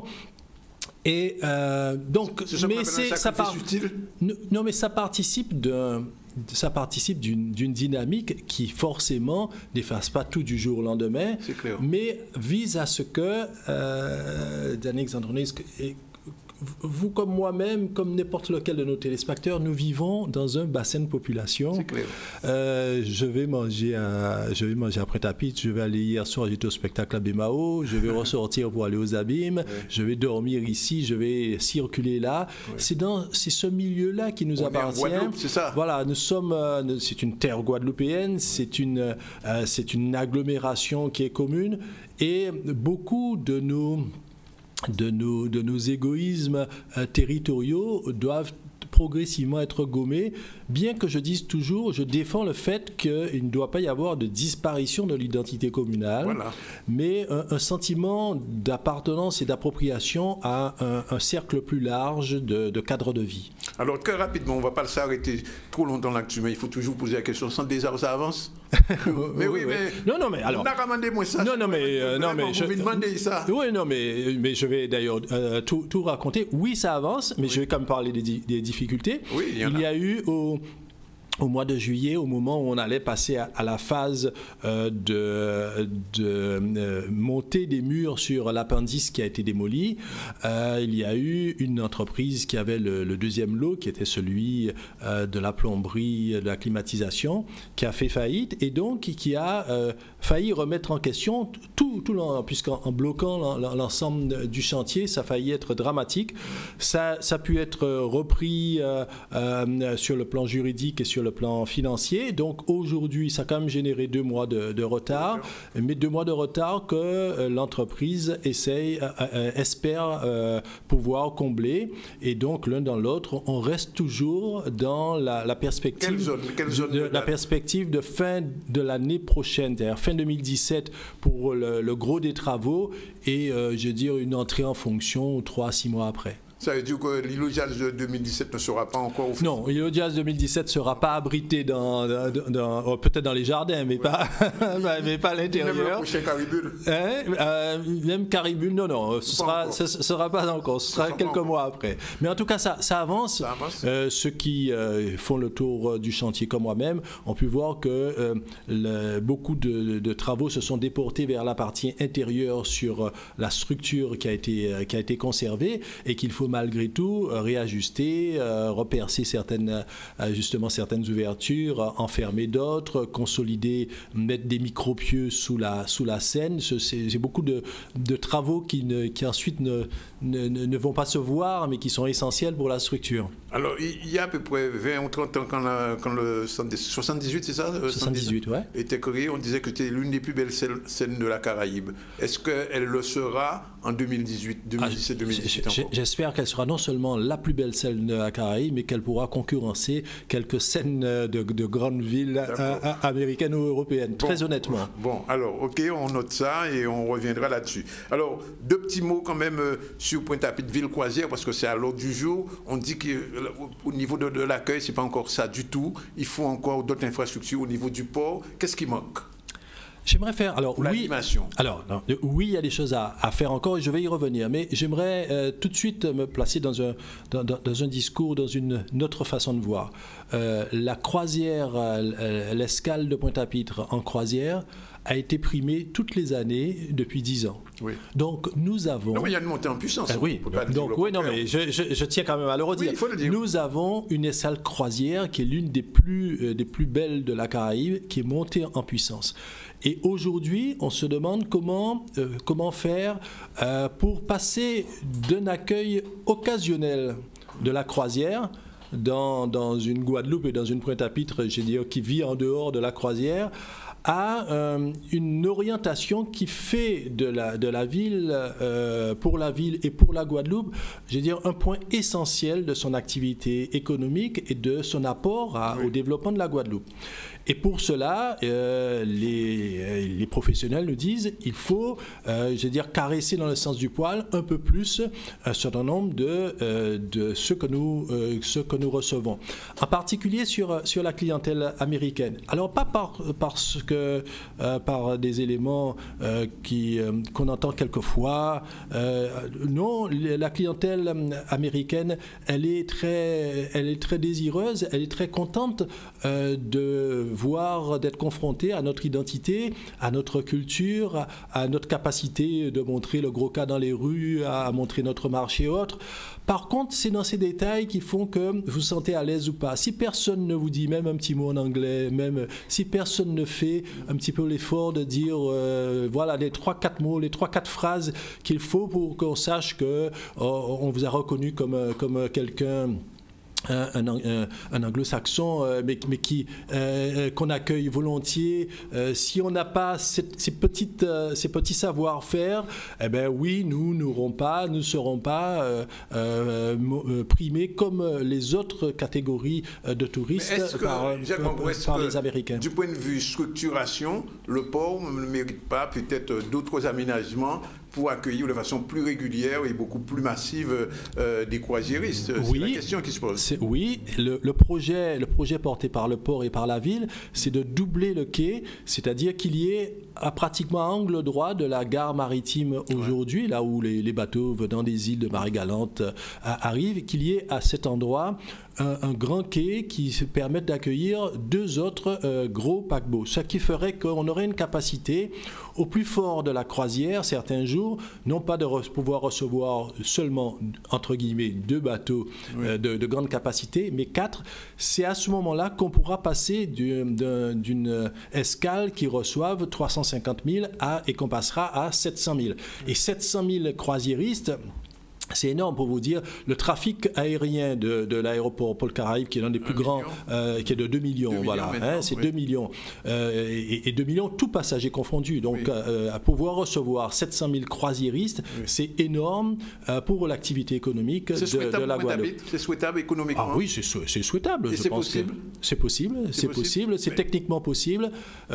S11: Et euh, donc, mais c'est ça part, non, mais ça participe d'un ça participe d'une, d'une dynamique qui forcément n'efface pas tout du jour au lendemain, mais vise à ce que euh, Daniel Xandronis et vous comme moi-même, comme n'importe lequel de nos téléspectateurs, nous vivons dans un bassin de population.
S1: C'est clair.
S11: Euh, je vais manger à, je vais manger à Pointe-à-Pitre, je vais aller hier soir, j'étais au spectacle à Bemao, je vais ressortir pour aller aux Abîmes, oui. je vais dormir ici, je vais circuler là. Oui. C'est dans c'est ce milieu-là qui nous On appartient.
S1: C'est ça.
S11: Voilà, nous sommes, euh, c'est une terre guadeloupéenne, oui. c'est une, euh, c'est une agglomération qui est commune, et beaucoup de nos De nos, de nos égoïsmes euh, territoriaux doivent progressivement être gommés, bien que je dise toujours, je défends le fait qu'il ne doit pas y avoir de disparition de l'identité communale, voilà. mais un, un sentiment d'appartenance et d'appropriation à un, un cercle plus large de, de cadres de vie.
S1: Alors très rapidement, on ne va pas s'arrêter trop longtemps là-dessus, mais il faut toujours poser la question, sans désert, ça avance? mais oui, oui, mais...
S11: Non, non, mais alors...
S1: On a commandé moi ça.
S11: Non, non, mais... Euh, non, mais
S1: vous
S11: je...
S1: me demandez ça.
S11: Oui, non, mais, mais je vais d'ailleurs euh, tout, tout raconter. Oui, ça avance, mais oui. je vais quand même parler des, des difficultés.
S1: Oui, il y en
S11: il
S1: a.
S11: y a eu... Au... Au mois de juillet, au moment où on allait passer à, à la phase euh, de, de euh, montée des murs sur l'appendice qui a été démoli, euh, il y a eu une entreprise qui avait le, le deuxième lot, qui était celui euh, de la plomberie, de la climatisation, qui a fait faillite et donc qui a euh, failli remettre en question tout, tout puisqu'en en bloquant l'ensemble du chantier, ça a failli être dramatique. Ça, ça a pu être repris euh, euh, sur le plan juridique et sur le le plan financier. Donc aujourd'hui, ça a quand même généré deux mois de, de retard, mais deux mois de retard que euh, l'entreprise essaye, euh, euh, espère euh, pouvoir combler. Et donc l'un dans l'autre, on reste toujours dans la, la perspective,
S1: Quelle zone, quelle zone
S11: de,
S1: de
S11: la perspective de fin de l'année prochaine, c'est-à-dire fin deux mille dix-sept pour le, le gros des travaux et euh, je veux dire une entrée en fonction trois à six mois après.
S1: Ça veut dire que l'îlot jazz de deux mille dix-sept ne sera pas encore... Au
S11: non, l'îlot jazz deux mille dix-sept ne sera pas abrité dans, dans, dans oh, peut-être dans les jardins, mais, ouais. pas, mais pas à l'intérieur.
S1: Même le prochain Caribule.
S11: Hein euh, même Caribule, non, non, ce ne sera, sera pas encore, ce, ce sera quelques mois après. Mais en tout cas, ça, ça avance. Ça avance. Euh, ceux qui euh, font le tour du chantier comme moi-même ont pu voir que euh, le, beaucoup de, de travaux se sont déportés vers la partie intérieure sur la structure qui a été, qui a été conservée et qu'il faut malgré tout euh, réajuster, euh, repercer certaines, euh, justement certaines ouvertures, euh, enfermer d'autres, consolider, mettre des micropieux sous la, sous la scène. C'est, c'est beaucoup de, de travaux qui, ne, qui ensuite ne, ne, ne vont pas se voir, mais qui sont essentiels pour la structure.
S1: Alors, il y a à peu près vingt ou trente ans, quand, la, quand le soixante-dix-huit, c'est ça
S11: soixante-dix-huit, ouais.
S1: était créé, on disait que c'était l'une des plus belles scènes de la Caraïbe. Est-ce qu'elle le sera en deux mille dix-huit, deux mille dix-sept, deux mille dix-huit
S11: ah, encore? J'espère qu'elle sera non seulement la plus belle scène de la Caraïbe, mais qu'elle pourra concurrencer quelques scènes de, de grandes villes à, américaines ou européennes, bon, très honnêtement.
S1: Bon, alors, ok, on note ça et on reviendra là-dessus. Alors, deux petits mots quand même euh, sur Pointe-à-Pitre, ville croisière, parce que c'est à l'ordre du jour. On dit qu'au niveau de, de l'accueil, c'est pas encore ça du tout. Il faut encore d'autres infrastructures au niveau du port. Qu'est-ce qui manque?
S11: J'aimerais faire, alors oui, alors, non, oui, il y a des choses à, à faire encore et je vais y revenir, mais j'aimerais euh, tout de suite me placer dans un, dans, dans un discours, dans une, une autre façon de voir. Euh, la croisière, euh, l'escale de Pointe-à-Pitre en croisière a été primée toutes les années depuis dix ans.
S1: Oui.
S11: Donc nous avons...
S1: Non, mais il y a une montée en puissance.
S11: Euh, oui, donc oui, non, mais je, je, je tiens quand même à le redire.
S1: Oui, il faut le dire.
S11: Nous avons une escale croisière qui est l'une des plus, euh, des plus belles de la Caraïbe, qui est montée en puissance. Et aujourd'hui, on se demande comment, euh, comment faire euh, pour passer d'un accueil occasionnel de la croisière dans, dans une Guadeloupe et dans une Pointe-à-Pitre, je veux dire, qui vit en dehors de la croisière, a euh, une orientation qui fait de la, de la ville, euh, pour la ville et pour la Guadeloupe, je veux dire, un point essentiel de son activité économique et de son apport à, oui. au développement de la Guadeloupe. Et pour cela, euh, les, les professionnels nous disent il faut, euh, je veux dire, caresser dans le sens du poil un peu plus un certain nombre de, euh, de ceux, que nous, euh, ceux que nous recevons. En particulier sur, sur la clientèle américaine. Alors, pas par, parce que, euh, par des éléments euh, qui, euh, qu'on entend quelquefois. Euh, non, la clientèle américaine, elle est très, elle est très désireuse, elle est très contente euh, de voire d'être confronté à notre identité, à notre culture, à notre capacité de montrer le gros cas dans les rues, à montrer notre marché et autres. Par contre, c'est dans ces détails qui font que vous vous sentez à l'aise ou pas. Si personne ne vous dit même un petit mot en anglais, même si personne ne fait un petit peu l'effort de dire euh, voilà les trois quatre mots, les trois quatre phrases qu'il faut pour qu'on sache que oh, on vous a reconnu comme, comme quelqu'un Un, un, un anglo-saxon, euh, mais, mais qui, euh, qu'on accueille volontiers. Euh, si on n'a pas cette, ces, petites, euh, ces petits savoir-faire, eh ben oui, nous n'aurons pas, nous ne serons pas euh, euh, primés comme les autres catégories de touristes
S1: que,
S11: par,
S1: Jacques Mambou, est-ce
S11: par
S1: que,
S11: les Américains.
S1: Du point de vue structuration, le port ne mérite pas peut-être d'autres aménagements pour accueillir de façon plus régulière et beaucoup plus massive euh, des croisiéristes.
S11: Oui,
S1: c'est la question qui se pose.
S11: Oui, le, le, projet, le projet porté par le port et par la ville, c'est de doubler le quai, c'est-à-dire qu'il y ait à pratiquement à angle droit de la gare maritime aujourd'hui, ouais. là où les, les bateaux venant des îles de Marie-Galante euh, arrivent, qu'il y ait à cet endroit un, un grand quai qui se permette d'accueillir deux autres euh, gros paquebots, ce qui ferait qu'on aurait une capacité au plus fort de la croisière, certains jours, non pas de re- pouvoir recevoir seulement, entre guillemets, deux bateaux oui. euh, de, de grande capacité, mais quatre. C'est à ce moment-là qu'on pourra passer du, de, d'une escale qui reçoive trois cent cinquante mille à, et qu'on passera à sept cent mille. Oui. Et sept cent mille croisiéristes, c'est énorme pour vous dire, le trafic aérien de, de l'aéroport Paul Caraïbes, qui est l'un des plus grands, euh, qui est de deux millions, deux voilà, millions hein, c'est oui. deux millions. Euh, et, et deux millions, tout passagers confondus. Donc, oui. euh, à pouvoir recevoir sept cent mille croisiéristes, oui. c'est énorme euh, pour l'activité économique de, de la Guadeloupe.
S1: C'est souhaitable économiquement.
S11: Ah oui, c'est, c'est souhaitable.
S1: Et
S11: je
S1: c'est
S11: pense
S1: possible.
S11: C'est possible, c'est, c'est possible, possible. c'est Mais... techniquement possible,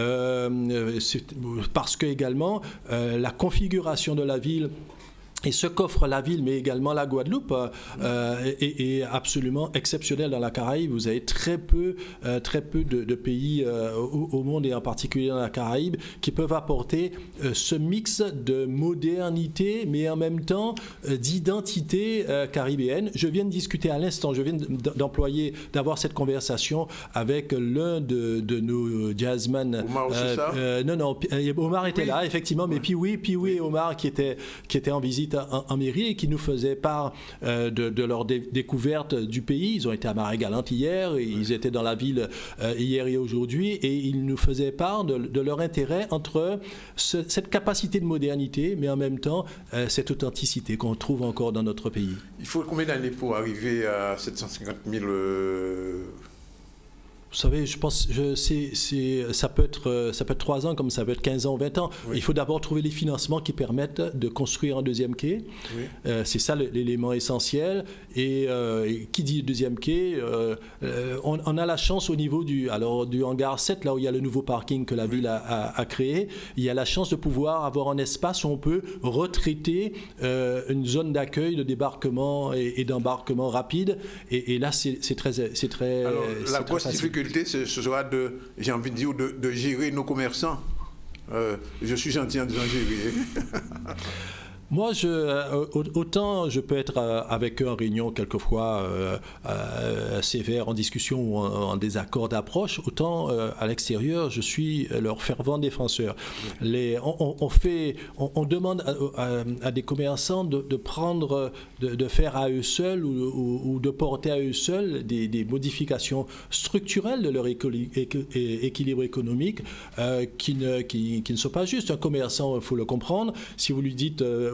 S11: euh, c'est, parce que également, euh, la configuration de la ville et ce qu'offre la ville, mais également la Guadeloupe, euh, est, est absolument exceptionnel dans la Caraïbe. Vous avez très peu, euh, très peu de, de pays euh, au, au monde, et en particulier dans la Caraïbe, qui peuvent apporter euh, ce mix de modernité, mais en même temps euh, d'identité euh, caribéenne. Je viens de discuter à l'instant, je viens d'employer, d'avoir cette conversation avec l'un de, de nos jazzmen.
S1: Omar aussi euh, ça
S11: euh, Non, non, Omar était oui. là, effectivement, mais puis oui, puis oui,
S1: oui.
S11: Omar qui était, qui était en visite En, en mairie et qui nous faisaient part euh, de, de leur dé- découverte du pays. Ils ont été à Marie-Galante hier, et ils étaient dans la ville euh, hier et aujourd'hui, et ils nous faisaient part de, de leur intérêt entre ce, cette capacité de modernité, mais en même temps euh, cette authenticité qu'on trouve encore dans notre pays.
S1: Il faut combien d'années pour arriver à sept cent cinquante mille euh...
S11: Vous savez, je pense que c'est, c'est, ça, peut être, ça peut être trois ans, comme ça peut être quinze ans ou vingt ans. Oui. Il faut d'abord trouver les financements qui permettent de construire un deuxième quai. Oui. Euh, c'est ça l'élément essentiel. Et, euh, et qui dit deuxième quai, euh, euh, on, on a la chance au niveau du, alors, du hangar sept, là où il y a le nouveau parking que la oui. ville a, a, a créé, il y a la chance de pouvoir avoir un espace où on peut retraiter euh, une zone d'accueil, de débarquement et, et d'embarquement rapide. Et, et là, c'est, c'est très, c'est très,
S1: alors,
S11: c'est
S1: la
S11: très facile.
S1: Ce sera de, j'ai envie de dire, de, de gérer nos commerçants. Euh, je suis gentil en disant gérer.
S11: Moi, je, euh, autant je peux être euh, avec eux en réunion quelquefois euh, euh, sévère, en discussion ou en, en désaccord d'approche, autant euh, à l'extérieur, je suis leur fervent défenseur. Les, on, on, fait, on, on demande à, à, à des commerçants de, de prendre, de, de faire à eux seuls ou, ou, ou de porter à eux seuls des, des modifications structurelles de leur éco- éco- équilibre économique euh, qui, ne, qui, qui ne sont pas justes. Un commerçant, il faut le comprendre, si vous lui dites... Euh,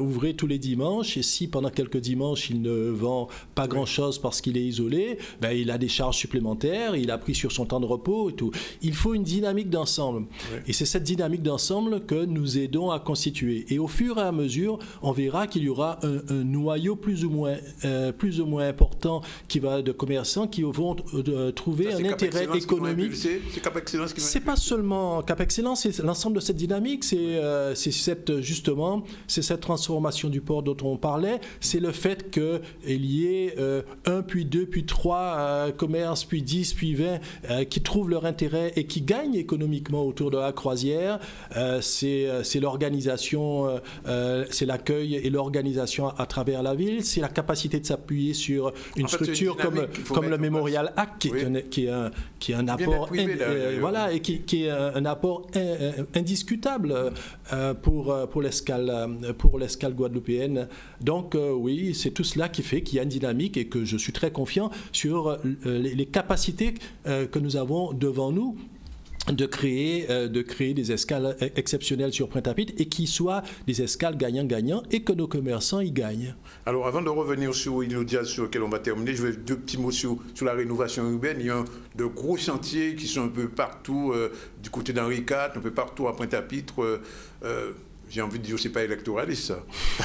S11: ouvrez tous les dimanches, et si pendant quelques dimanches il ne vend pas oui. grand-chose parce qu'il est isolé, ben, il a des charges supplémentaires, il a pris sur son temps de repos et tout. Il faut une dynamique d'ensemble. Oui. Et c'est cette dynamique d'ensemble que nous aidons à constituer. Et au fur et à mesure, on verra qu'il y aura un, un noyau plus ou moins, euh, plus ou moins important qui va, de commerçants qui vont euh, trouver ça, un intérêt économique.
S1: C'est Cap Excellence qui
S11: C'est pas seulement Cap Excellence, c'est l'ensemble de cette dynamique, c'est euh, cette, justement, c'est cette transformation du port dont on parlait, c'est le fait qu'il y ait euh, un, puis deux, puis trois euh, commerces, puis dix, puis vingt euh, qui trouvent leur intérêt et qui gagnent économiquement autour de la croisière. Euh, c'est l'organisation, euh, c'est l'accueil et l'organisation à, à travers la ville, c'est la capacité de s'appuyer sur une en fait, structure une comme, comme le Memorial Act, qui, oui. est, un, qui, est un, qui est un apport, privé, là, euh, voilà, et qui, qui est un, un apport in, indiscutable euh, pour, pour l'escale pour l'escale guadeloupéenne. Donc euh, oui, c'est tout cela qui fait qu'il y a une dynamique et que je suis très confiant sur euh, les, les capacités euh, que nous avons devant nous de créer, euh, de créer des escales exceptionnelles sur Pointe-à-Pitre et qui soient des escales gagnant-gagnant et que nos commerçants y gagnent.
S1: Alors avant de revenir sur Ilno Diaz sur lequel on va terminer, je vais deux petits mots sur, sur la rénovation urbaine. Il y a de gros chantiers qui sont un peu partout, euh, du côté d'Henri quatre, un peu partout à Pointe-à-Pitre. Euh, euh, J'ai envie de dire, c'est pas électoraliste, ça.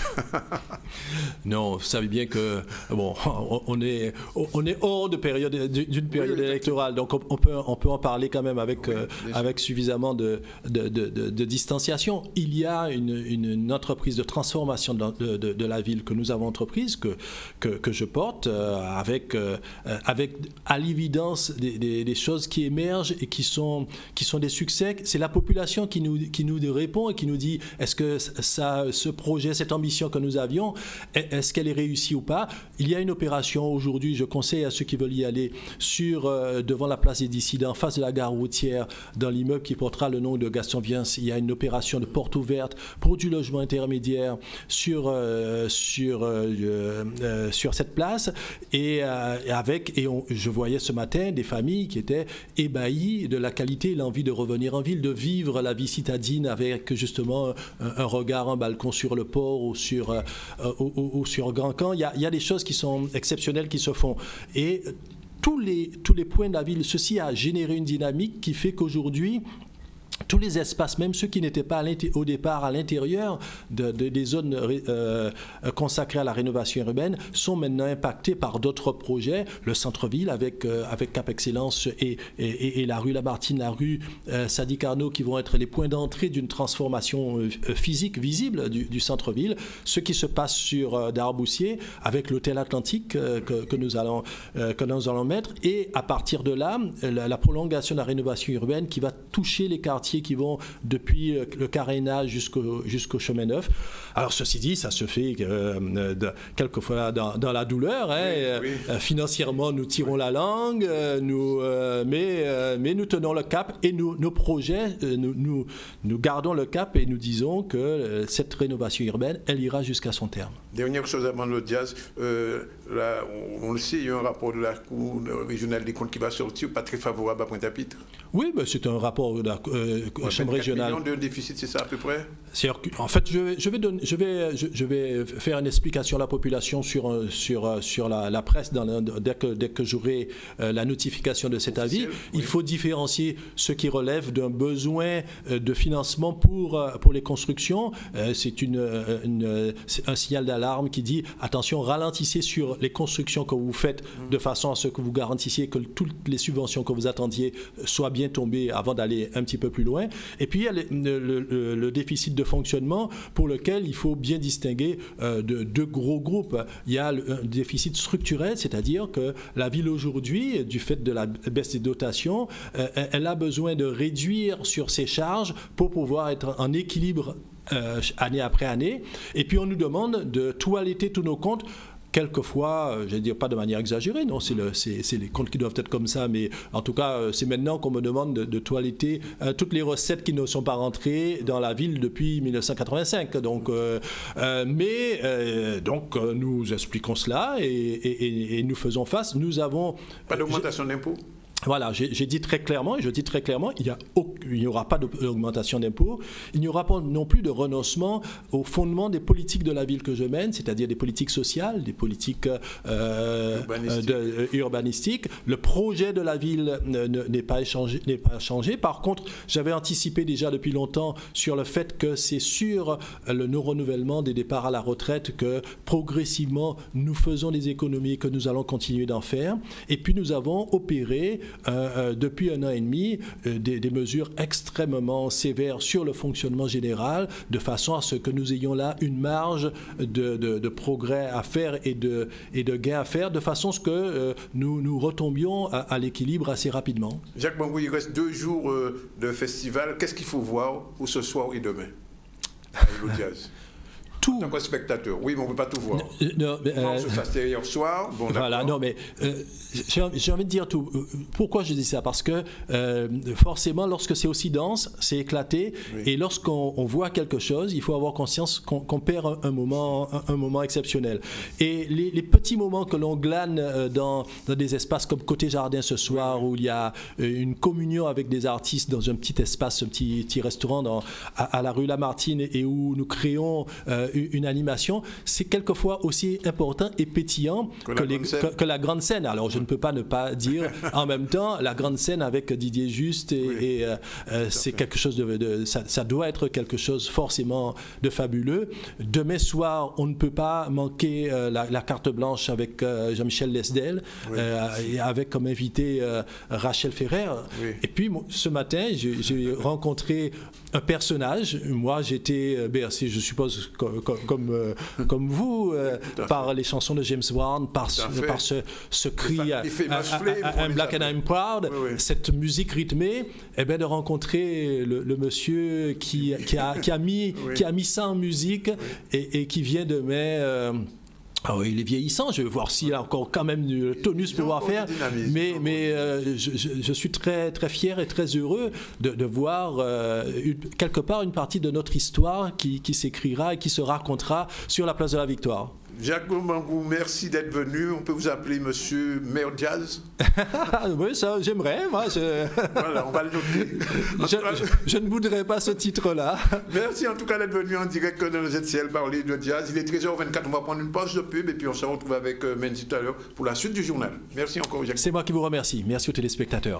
S11: Non, vous savez bien que, bon, on est, on est hors de période, d'une période oui, électorale, donc on, on, peut, on peut en parler quand même avec, oui, euh, avec suffisamment de, de, de, de, de distanciation. Il y a une, une, une entreprise de transformation de, de, de la ville que nous avons entreprise, que, que, que je porte, euh, avec, euh, avec à l'évidence des, des, des choses qui émergent et qui sont, qui sont des succès. C'est la population qui nous, qui nous répond et qui nous dit, est-ce que ça, ce projet, cette ambition que nous avions, est-ce qu'elle est réussie ou pas? Il y a une opération aujourd'hui, je conseille à ceux qui veulent y aller, sur, euh, devant la place des Dissidents, en face de la gare routière, dans l'immeuble qui portera le nom de Gaston Viens. Il y a une opération de porte ouverte pour du logement intermédiaire sur, euh, sur, euh, euh, sur cette place. Et, euh, avec, et on, je voyais ce matin des familles qui étaient ébahies de la qualité et l'envie de revenir en ville, de vivre la vie citadine avec justement un, un regard, un balcon sur le port ou sur, euh, ou, ou, ou sur Grand Camp. Il y a, il y a des choses qui sont exceptionnelles qui se font. Et tous les, tous les points de la ville, ceci a généré une dynamique qui fait qu'aujourd'hui, tous les espaces, même ceux qui n'étaient pas au départ à l'intérieur de, de, des zones euh, consacrées à la rénovation urbaine, sont maintenant impactés par d'autres projets. Le centre-ville avec, euh, avec Cap Excellence et, et, et la rue Lamartine, la rue euh, Sadi Carnot, qui vont être les points d'entrée d'une transformation euh, physique visible du, du centre-ville. Ce qui se passe sur euh, Darboussier avec l'hôtel Atlantique euh, que, que, nous allons, euh, que nous allons mettre. Et à partir de là, la, la prolongation de la rénovation urbaine qui va toucher les quartiers qui vont depuis le carénage jusqu'au jusqu'au chemin neuf. Alors ceci dit, ça se fait euh, de, quelquefois dans, dans la douleur. Hein, oui, oui. Euh, financièrement, nous tirons oui. la langue, euh, nous, euh, mais, euh, mais nous tenons le cap et nous, nos projets, euh, nous, nous, nous gardons le cap et nous disons que euh, cette rénovation urbaine, elle ira jusqu'à son terme.
S1: Dernière chose avant le Diaz, euh, là, on, on le sait, il y a un rapport de la Cour régionale des comptes qui va sortir, pas très favorable à Pointe-à-Pitre.
S11: Oui, ben c'est un rapport de la euh,
S1: ouais, Chambre régionale. vingt-quatre millions de déficit, c'est ça à peu près?
S11: En fait, je vais, je, vais donner, je, vais, je, je vais faire une explication à la population sur, sur, sur la, la presse dans le, dès que, dès que j'aurai euh, la notification de cet Officiel, avis. Oui. Il faut différencier ce qui relève d'un besoin euh, de financement pour, euh, pour les constructions. Euh, c'est une, une, un signal d'alarme qui dit attention, ralentissez sur les constructions que vous faites mmh. de façon à ce que vous garantissiez que toutes les subventions que vous attendiez soient bien tombées avant d'aller un petit peu plus loin. Et puis il y a le, le, le, le déficit de fonctionnement pour lequel il faut bien distinguer euh, de deux gros groupes. Il y a le, un déficit structurel, c'est-à-dire que la ville aujourd'hui, du fait de la baisse des dotations, euh, elle a besoin de réduire sur ses charges pour pouvoir être en équilibre euh, année après année. Et puis on nous demande de toiletter tous nos comptes. Quelquefois, je ne vais dire pas de manière exagérée, non, c'est le, les comptes qui doivent être comme ça, mais en tout cas, c'est maintenant qu'on me demande de, de toiletter euh, toutes les recettes qui ne sont pas rentrées dans la ville depuis mille neuf cent quatre-vingt-cinq. Donc, euh, euh, mais euh, donc, nous expliquons cela et, et, et nous faisons face. Nous avons...
S1: Pas d'augmentation d'impôts ?
S11: Voilà, j'ai dit très clairement, et je dis très clairement, il n'y aura pas d'augmentation d'impôts, il n'y aura pas non plus de renoncement au fondement des politiques de la ville que je mène, c'est-à-dire des politiques sociales, des politiques euh, Urbanistique. de, euh, urbanistiques. Le projet de la ville n'est pas, pas changé. Par contre, j'avais anticipé déjà depuis longtemps sur le fait que c'est sur le non-renouvellement des départs à la retraite que progressivement nous faisons des économies, que nous allons continuer d'en faire. Et puis nous avons opéré Euh, euh, depuis un an et demi euh, des, des mesures extrêmement sévères sur le fonctionnement général, de façon à ce que nous ayons là une marge de, de, de progrès à faire et de, et de gains à faire, de façon à ce que euh, nous, nous retombions à, à l'équilibre assez rapidement.
S1: Jacques Bangou, il reste deux jours euh, de festival. Qu'est-ce qu'il faut voir pour ce soir et demain à Elodiaz? Tout. En tant que spectateur, oui, mais on ne peut pas tout voir.
S11: Non, mais,
S1: euh, se fasse hier soir. Bon,
S11: voilà, non, mais euh, j'ai envie de dire tout. Pourquoi je dis ça? Parce que euh, forcément, lorsque c'est aussi dense, c'est éclaté, oui. Et lorsqu'on on voit quelque chose, il faut avoir conscience qu'on qu'on perd un, un, moment, un, un moment exceptionnel. Et les, les petits moments que l'on glane dans, dans des espaces comme Côté Jardin ce soir, oui. Où il y a une communion avec des artistes dans un petit espace, un petit, petit restaurant dans, à, à la rue Lamartine, et où nous créons euh, une animation, c'est quelquefois aussi important et pétillant que, que, la les, que, que la grande scène. Alors je ne peux pas ne pas dire en même temps la grande scène avec Didier Juste et, oui, et euh, euh, c'est quelque chose de, de ça, ça doit être quelque chose forcément de fabuleux. Demain soir, on ne peut pas manquer euh, la, la carte blanche avec euh, Jean-Michel Lesdel, oui, euh, et avec comme invité euh, Rachel Ferrer. Oui. Et puis ce matin, j'ai rencontré un personnage. Moi, j'étais bercé, je suppose, comme, comme, euh, comme vous, euh, par les chansons de James Brown, par, ce, par ce, ce cri à, I'm Black and I'm Proud, oui, oui. Cette musique rythmée, et bien de rencontrer le, le monsieur qui, qui, a, qui, a mis, oui. qui a mis ça en musique, oui. et, et qui vient de mettre... Euh, Ah oui, il est vieillissant, je vais voir s'il a encore quand même du tonus pour pouvoir faire, mais, mais euh, je, je suis très, très fier et très heureux de, de voir euh, une, quelque part une partie de notre histoire qui, qui s'écrira et qui se racontera sur la place de la Victoire.
S1: Jacques Bangou, merci d'être venu. On peut vous appeler Monsieur Mayor Jazz?
S11: Oui, ça, j'aimerais. Moi, je...
S1: Voilà, on va le noter.
S11: je, je, je ne voudrais pas ce titre-là.
S1: Merci en tout cas d'être venu en direct dans le Z C L parler de jazz. Il est treize heures vingt-quatre. On va prendre une pause de pub et puis on se retrouve avec euh, Menzi tout à l'heure pour la suite du journal. Merci encore, Jacques.
S11: C'est moi qui vous remercie. Merci aux téléspectateurs.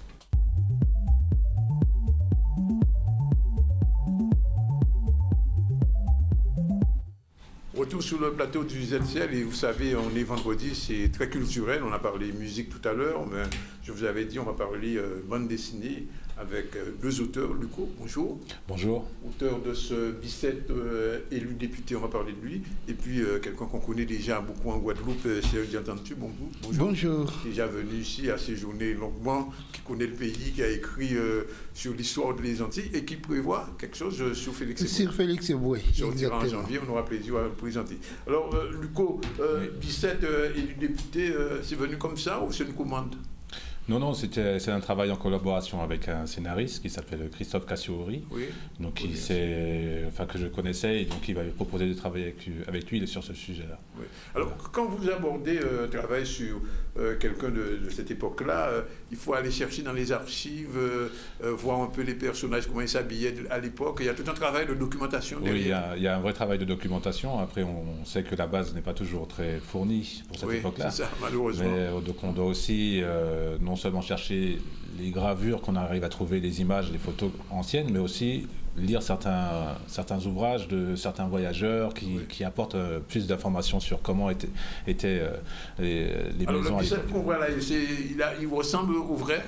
S1: Retour sur le plateau du Z C L et vous savez, on est vendredi, c'est très culturel. On a parlé musique tout à l'heure, mais je vous avais dit on va parler euh, bande dessinée avec euh, deux auteurs. Luco, bonjour.
S12: Bonjour.
S1: Auteur de ce Bicêtre, euh, élu député, on va parler de lui. Et puis euh, quelqu'un qu'on connaît déjà beaucoup en Guadeloupe, euh, Serge Diantantu, bonjour.
S13: Bonjour. Bonjour.
S1: Déjà venu ici à séjourner longuement, qui connaît le pays, qui a écrit euh, sur l'histoire des Antilles et qui prévoit quelque chose euh, sur Félix Eboué.
S13: Sur Félix Eboué.
S1: Sortira en janvier, on aura plaisir à le présenter. Alors, euh, Luco, euh, oui. Bicêtre, euh, élu député, euh, c'est venu comme ça ou c'est une commande?
S12: Non, non, c'est un travail en collaboration avec un scénariste qui s'appelle Christophe Cassiouri, oui. Donc qui oui, enfin, que je connaissais, et donc il m'avait proposé de travailler avec, avec lui sur ce sujet-là.
S1: Oui. Alors, voilà. Quand vous abordez euh, travail sur euh, quelqu'un de, de cette époque-là, euh, il faut aller chercher dans les archives, euh, euh, voir un peu les personnages, comment ils s'habillaient à l'époque. Il y a tout un travail de documentation derrière.
S12: Oui, il y, a, il y a un vrai travail de documentation. Après, on sait que la base n'est pas toujours très fournie pour cette
S1: oui,
S12: époque-là.
S1: C'est ça, malheureusement.
S12: Mais donc on doit aussi euh, non seulement chercher les gravures qu'on arrive à trouver, les images, les photos anciennes, mais aussi lire certains, certains ouvrages de certains voyageurs qui, oui. qui apportent euh, plus d'informations sur comment étaient, étaient euh, les, les
S1: Alors,
S12: maisons.
S1: Alors, le Bicêtre qu'on voit là, il, a, il ressemble au vrai?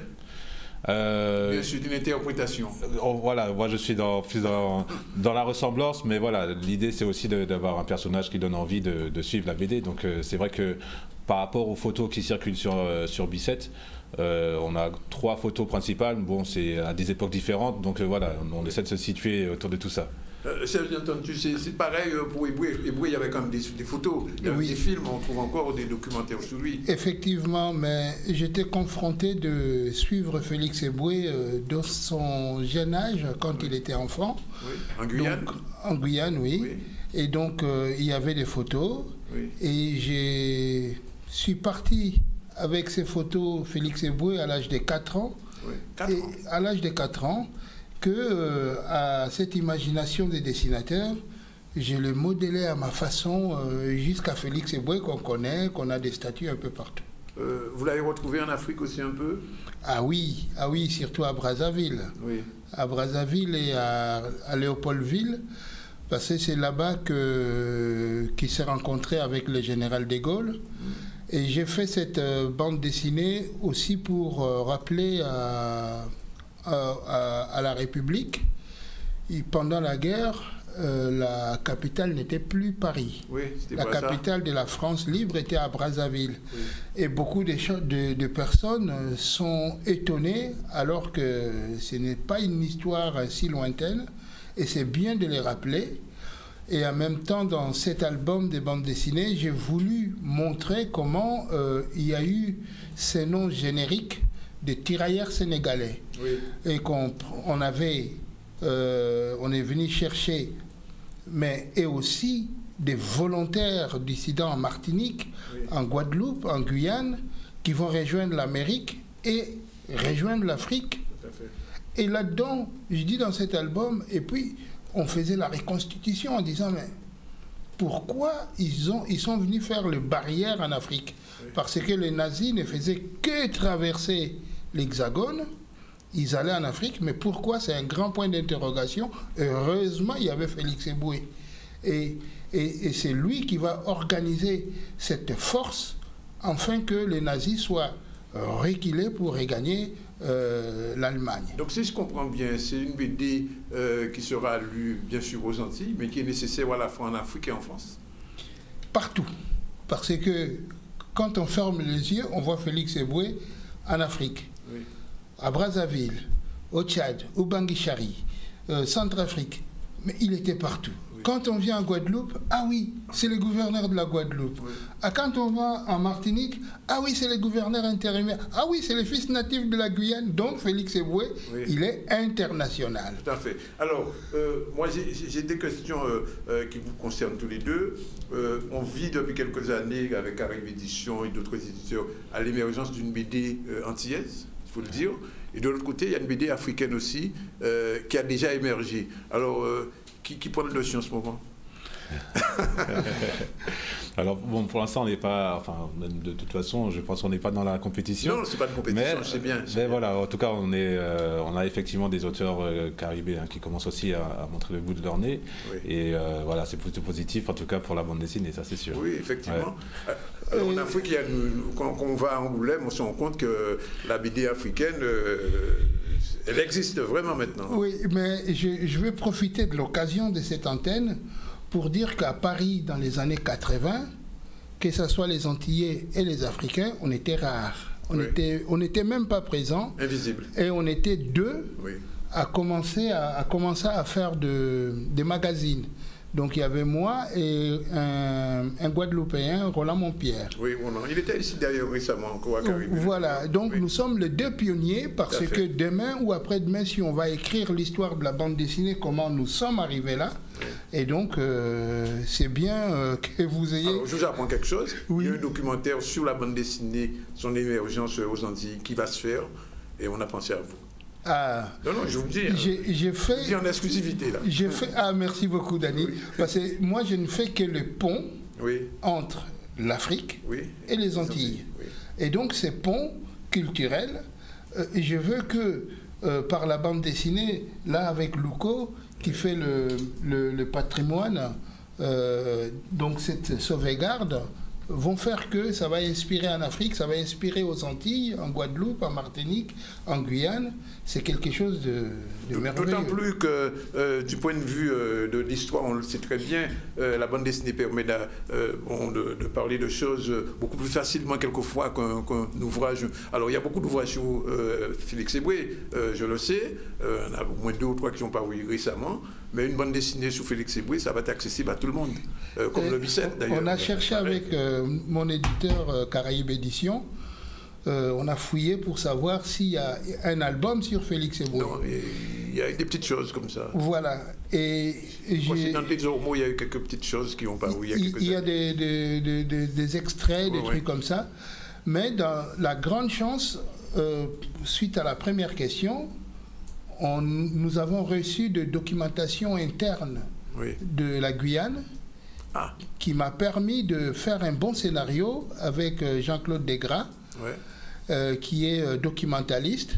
S12: Euh,
S1: Bien sûr, d'une interprétation.
S12: Oh, voilà, moi je suis dans, plus dans, dans la ressemblance, mais voilà, l'idée c'est aussi d'avoir un personnage qui donne envie de, de suivre la B D. Donc euh, c'est vrai que par rapport aux photos qui circulent sur, euh, sur Bicêtre, euh, on a trois photos principales. Bon, c'est à des époques différentes, donc euh, voilà, on essaie de se situer autour de tout ça.
S1: Euh, Serge Diantantu, c'est pareil pour Eboué. Eboué, il y avait quand même des, des photos, il y avait oui. des films, on trouve encore des documentaires sur lui.
S13: Effectivement, mais j'étais confronté de suivre Félix Eboué euh, dans son jeune âge, quand oui. il était enfant.
S1: Oui. En Guyane.
S13: Donc, en Guyane, oui. oui. Et donc, euh, il y avait des photos. Oui. Et je suis parti avec ses photos Félix Eboué à l'âge de quatre ans,
S1: oui, quatre
S13: et
S1: ans.
S13: à l'âge de quatre ans, que euh, à cette imagination des dessinateurs, je le modélais à ma façon euh, jusqu'à Félix Eboué qu'on connaît, qu'on a des statues un peu partout.
S1: Euh, vous l'avez retrouvé en Afrique aussi un peu?
S13: Ah oui, ah oui, surtout à Brazzaville.
S1: Oui.
S13: À Brazzaville et à, à Léopoldville, parce que c'est là-bas que, qu'il s'est rencontré avec le général de Gaulle. Mm. Et j'ai fait cette euh, bande dessinée aussi pour euh, rappeler à, à, à, à la République, et pendant la guerre, Euh, la capitale n'était plus Paris.
S1: Oui,
S13: la
S1: pas
S13: capitale
S1: ça.
S13: de la France libre était à Brazzaville.
S1: Oui.
S13: Et beaucoup de, de, de personnes sont étonnées alors que ce n'est pas une histoire si lointaine. Et c'est bien de les rappeler. Et en même temps, dans cet album des bandes dessinées, j'ai voulu montrer comment euh, il y a eu ces noms génériques de tirailleurs sénégalais.
S1: Oui.
S13: Et qu'on on avait... Euh, on est venu chercher, mais et aussi des volontaires dissidents en Martinique, oui. en Guadeloupe, en Guyane, qui vont rejoindre l'Amérique et rejoindre l'Afrique. Et là-dedans, je dis dans cet album, et puis on faisait la reconstitution en disant, mais pourquoi ils, ont, ils sont venus faire les barrières en Afrique? Oui. Parce que les nazis ne faisaient que traverser l'Hexagone. Ils allaient en Afrique, mais pourquoi? C'est un grand point d'interrogation. Heureusement, il y avait Félix Eboué. Et, et, et c'est lui qui va organiser cette force, afin que les nazis soient reculés pour regagner euh, l'Allemagne.
S1: Donc si je comprends bien, c'est une B D euh, qui sera lue bien sûr aux Antilles, mais qui est nécessaire à la fois en Afrique et en France?
S13: Partout. Parce que quand on ferme les yeux, on voit Félix Eboué en Afrique. Oui. À Brazzaville, au Tchad, au Bangui-Chari, euh, Centrafrique, mais il était partout. Oui. Quand on vient en Guadeloupe, ah oui, c'est le gouverneur de la Guadeloupe. Oui. Ah, quand on va en Martinique, ah oui, c'est le gouverneur intérimaire. Ah oui, c'est le fils natif de la Guyane. Donc Félix Eboué, oui. il est international.
S1: Tout à fait. Alors, euh, moi j'ai des questions euh, euh, qui vous concernent tous les deux. Euh, on vit depuis quelques années avec Caraïbes Éditions et d'autres éditeurs à l'émergence d'une B D euh, antillaise. Il faut le dire. Et de l'autre côté, il y a une B D africaine aussi euh, qui a déjà émergé. Alors, euh, qui, qui prend le dessus en ce moment?
S12: Alors, bon, pour l'instant, on n'est pas... Enfin, de toute façon, je pense qu'on n'est pas dans la compétition.
S1: Non, c'est pas de compétition, c'est bien.
S12: Mais voilà, en tout cas, on, est, euh, on a effectivement des auteurs euh, caribéens qui commencent aussi à, à montrer le bout de leur nez. Oui. Et euh, voilà, c'est plutôt positif, en tout cas, pour la bande dessinée, ça c'est sûr.
S1: Oui, effectivement. Ouais. Alors, en Afrique, il y a, quand, quand on va à Angoulême, on se rend compte que la B D africaine... Euh, elle existe vraiment maintenant.
S13: Oui, mais je, je vais profiter de l'occasion de cette antenne pour dire qu'à Paris, dans les années quatre-vingt, que ce soit les Antillais et les Africains, on était rares. On oui. était, on n'était même pas présents.
S1: Invisible.
S13: Et on était deux
S1: oui.
S13: à, commencer à, à commencer à faire de, des magazines. Donc il y avait moi et un, un Guadeloupéen, Roland Montpierre.
S1: Oui, Roland. Il était ici d'ailleurs récemment encore à Caraïbes.
S13: Voilà, donc oui. nous sommes les deux pionniers parce que demain ou après-demain, si on va écrire l'histoire de la bande dessinée, comment nous sommes arrivés là, oui. et donc euh, c'est bien euh, que vous ayez...
S1: Alors, je vous apprends quelque chose.
S13: Oui.
S1: Il y a un documentaire sur la bande dessinée, son émergence aux Antilles, qui va se faire, et on a pensé à vous.
S13: Ah,
S1: non, non, je vous le dis.
S13: J'ai fait.
S1: Je dis en exclusivité là.
S13: J'ai fait. Ah, merci beaucoup, Dany. Oui. Parce que moi, je ne fais que le pont
S1: oui.
S13: entre l'Afrique
S1: oui.
S13: et les Antilles. Oui. Et donc, ces ponts culturels, euh, je veux que euh, par la bande dessinée, là, avec Louko, qui oui. fait le, le, le patrimoine, euh, donc cette sauvegarde, vont faire que ça va inspirer en Afrique, ça va inspirer aux Antilles, en Guadeloupe, en Martinique, en Guyane. C'est quelque chose de, de merveilleux.
S1: D'autant plus que euh, du point de vue euh, de l'histoire, on le sait très bien, euh, la bande dessinée permet de, euh, bon, de, de parler de choses beaucoup plus facilement quelquefois qu'un qu'un ouvrage. Alors il y a beaucoup d'ouvrages sur euh, Félix Eboué, euh, je le sais, euh, il y en a au moins deux ou trois qui ont paru récemment, mais une bande dessinée sur Félix Eboué, ça va être accessible à tout le monde, euh, comme Et le Bicêtre d'ailleurs.
S13: On a cherché avec euh, mon éditeur euh, Caraïbes Éditions. Euh, on a fouillé pour savoir s'il y a un album sur Félix Eboué.
S1: Non, il y a des petites choses comme ça.
S13: Voilà. Et, et
S1: dans les ormeaux, il y a eu quelques petites choses qui ont paru.
S13: Il y a, il y a des, des, des, des extraits, des oui, trucs oui. comme ça. Mais dans la grande chance, euh, suite à la première question, on, nous avons reçu de documentation interne oui. de la Guyane ah. qui m'a permis de faire un bon scénario avec Jean-Claude Desgras, ouais. euh, qui est euh, documentaliste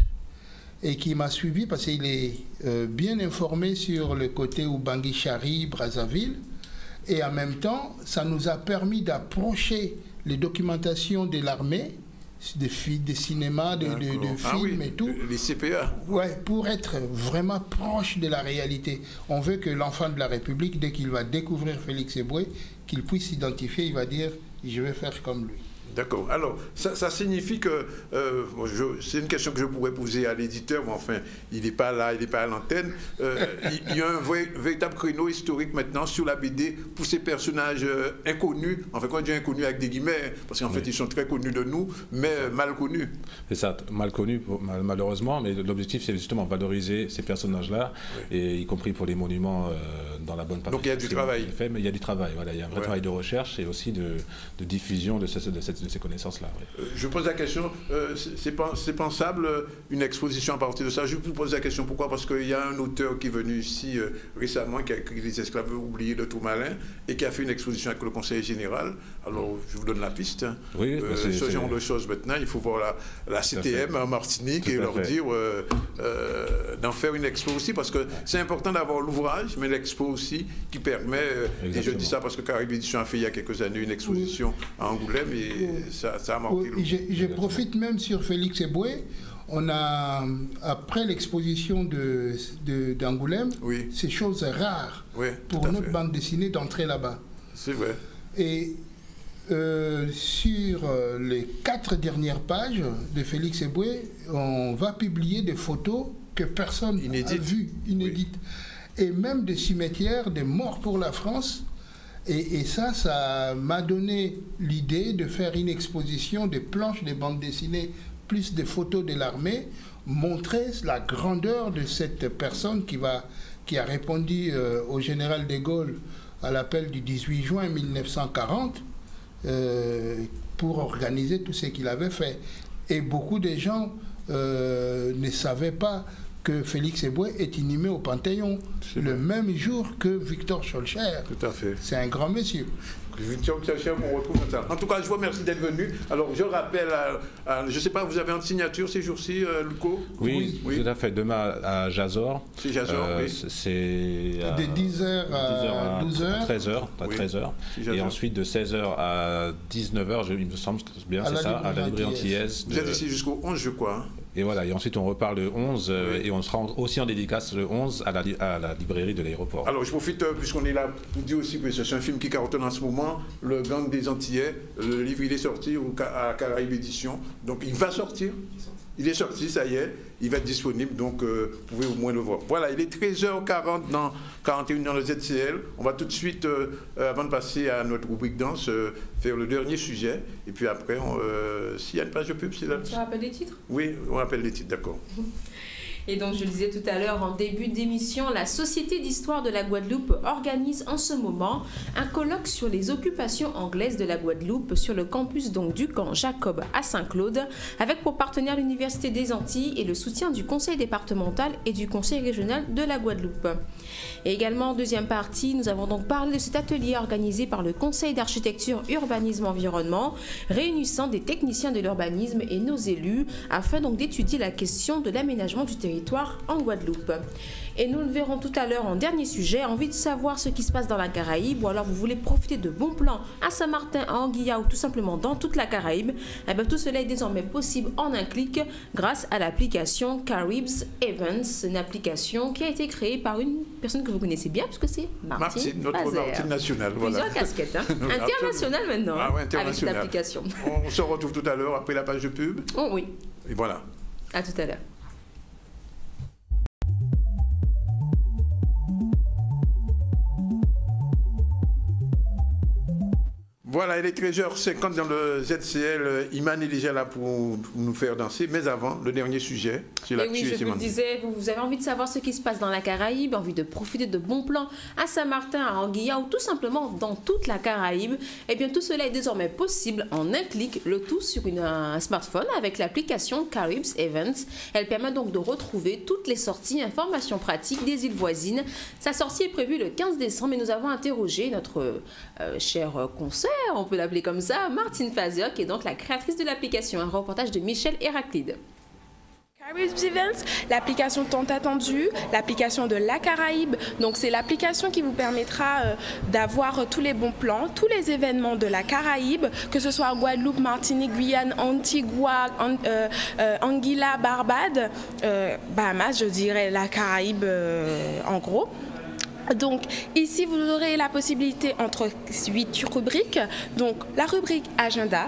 S13: et qui m'a suivi parce qu'il est euh, bien informé sur le côté Ubangui-Chari, Brazzaville. Et en même temps, ça nous a permis d'approcher les documentations de l'armée, des, des cinémas, de, de, de films ah oui, et tout.
S1: Les C P A.
S13: Ouais, pour être vraiment proche de la réalité. On veut que l'enfant de la République, dès qu'il va découvrir Félix Eboué, qu'il puisse s'identifier, il va dire « je vais faire comme lui ».
S1: D'accord. Alors, ça, ça signifie que, euh, c'est une question que je pourrais poser à l'éditeur, mais enfin, il n'est pas là, il n'est pas à l'antenne. Euh, il, il y a un vrai, véritable créneau historique maintenant sur la B D pour ces personnages euh, inconnus, enfin, quand on dit inconnus avec des guillemets, parce qu'en oui. fait, ils sont très connus de nous, mais mal connus.
S12: C'est ça, mal connus, mal, malheureusement, mais l'objectif, c'est justement valoriser ces personnages-là, oui. et y compris pour les monuments euh, dans la bonne partie.
S1: Donc, il y a du travail.
S12: Fait, mais il y a du travail, voilà, il y a un vrai ouais. travail de recherche et aussi de, de diffusion de, ce, de cette de ces connaissances-là. Oui.
S1: Euh, je pose la question, euh, c'est pensable une exposition à partir de ça? Je vous pose la question, pourquoi? Parce qu'il y a un auteur qui est venu ici euh, récemment, qui a écrit Les esclaves oubliés de Tourmalin, et qui a fait une exposition avec le conseiller général. Alors, je vous donne la piste. Hein.
S12: Oui,
S1: euh, ce genre de choses maintenant, il faut voir la, la C T M en Martinique et leur fait. dire euh, euh, d'en faire une expo aussi, parce que c'est important d'avoir l'ouvrage, mais l'expo aussi qui permet, euh, et je dis ça parce que Caraïbes Éditions a fait il y a quelques années une exposition oui. à Angoulême, et Ça, ça a marqué
S13: oui, je, je profite même sur Félix Eboué. On a, après l'exposition d'Angoulême, de, de, oui. c'est chose rare oui, pour notre fait. bande dessinée d'entrer là-bas.
S1: C'est vrai.
S13: Et euh, sur les quatre dernières pages de Félix Eboué, on va publier des photos que personne n'a vues, inédites. Oui. Et même des cimetières, des morts pour la France. Et, et ça, ça m'a donné l'idée de faire une exposition des planches des bandes dessinées, plus des photos de l'armée, montrer la grandeur de cette personne qui, va, qui a répondu euh, au général de Gaulle à l'appel du dix-huit juin mille neuf cent quarante euh, pour organiser tout ce qu'il avait fait. Et beaucoup de gens euh, ne savaient pas que Félix Eboué est inhumé au Panthéon le même jour que Victor Schœlcher.
S1: Tout à fait.
S13: C'est un grand monsieur.
S1: Victor Schœlcher, on retrouve ça. En tout cas, je vous remercie d'être venu. Alors, je rappelle, à, à, je ne sais pas, vous avez une signature ces jours-ci, euh, Luco?
S12: oui, oui, tout à fait. Demain à Jazor.
S1: C'est Jazor, euh, oui.
S12: C'est
S13: de dix heures à douze heures.
S12: treize heures. À oui. treize heures. Et ensuite, de seize heures à dix-neuf heures, il me semble bien, c'est ça, à la librairie Antillaise.
S1: Vous êtes ici jusqu'au onze, je crois. Hein.
S12: Et voilà, et ensuite on repart le onze, oui. euh, et on sera aussi en dédicace le onze à la, à la librairie de l'aéroport.
S1: Alors je profite, euh, puisqu'on est là, pour dire aussi que c'est un film qui cartonne en ce moment, Le Gang des Antillais. Le livre, il est sorti au, à Caraïbes Éditions, donc il va sortir. Il est sorti, ça y est, il va être disponible, donc euh, vous pouvez au moins le voir. Voilà, il est treize heures quarante dans quarante et une dans le Z C L. On va tout de suite, euh, avant de passer à notre rubrique danse, euh, faire le dernier sujet. Et puis après, euh, s'il y a une page de pub, c'est là.
S2: Tu rappelles les titres?
S1: Oui, on rappelle les titres, d'accord.
S2: Et donc, je le disais tout à l'heure en début d'émission, la Société d'histoire de la Guadeloupe organise en ce moment un colloque sur les occupations anglaises de la Guadeloupe sur le campus donc du camp Jacob à Saint-Claude, avec pour partenaire l'Université des Antilles et le soutien du Conseil départemental et du Conseil régional de la Guadeloupe. Et également, en deuxième partie, nous avons donc parlé de cet atelier organisé par le Conseil d'architecture, urbanisme, environnement, réunissant des techniciens de l'urbanisme et nos élus, afin donc d'étudier la question de l'aménagement du territoire en Guadeloupe. Et nous le verrons tout à l'heure en dernier sujet. Envie de savoir ce qui se passe dans la Caraïbe, ou alors vous voulez profiter de bons plans à Saint-Martin, à Anguilla ou tout simplement dans toute la Caraïbe, eh bien, tout cela est désormais possible en un clic grâce à l'application Caribes Events, une application qui a été créée par une personne que vous connaissez bien, puisque c'est Martine,
S1: Martine, notre Martine nationale. Voilà.
S2: Plusieurs casquettes, hein. Internationale maintenant,
S1: ah, ouais, international.
S2: Avec cette application.
S1: On se retrouve tout à l'heure après la page de pub.
S2: Oh oui.
S1: Et voilà.
S2: À tout à l'heure.
S1: Voilà. Voilà, il est treize heures cinquante dans le Z C L. Iman est déjà là pour nous faire danser. Mais avant, le dernier sujet, c'est l'actu.
S2: Oui, je vous le disais, vous, vous avez envie de savoir ce qui se passe dans la Caraïbe, envie de profiter de bons plans à Saint-Martin, à Anguilla ou tout simplement dans toute la Caraïbe. Eh bien, tout cela est désormais possible en un clic, le tout sur une, un smartphone avec l'application Caribs Events. Elle permet donc de retrouver toutes les sorties, informations pratiques des îles voisines. Sa sortie est prévue le quinze décembre et nous avons interrogé notre euh, cher consoeur, on peut l'appeler comme ça, Martine Fazer, qui est donc la créatrice de l'application. Un reportage de Michel Héraclide.
S14: Caribs Events, l'application tant attendue, l'application de la Caraïbe. Donc c'est l'application qui vous permettra euh, d'avoir tous les bons plans, tous les événements de la Caraïbe, que ce soit Guadeloupe, Martinique, Guyane, Antigua, An euh, euh, Anguilla, Barbade, euh, Bahamas, je dirais la Caraïbe euh, en gros. Donc ici vous aurez la possibilité entre huit rubriques, donc la rubrique agenda,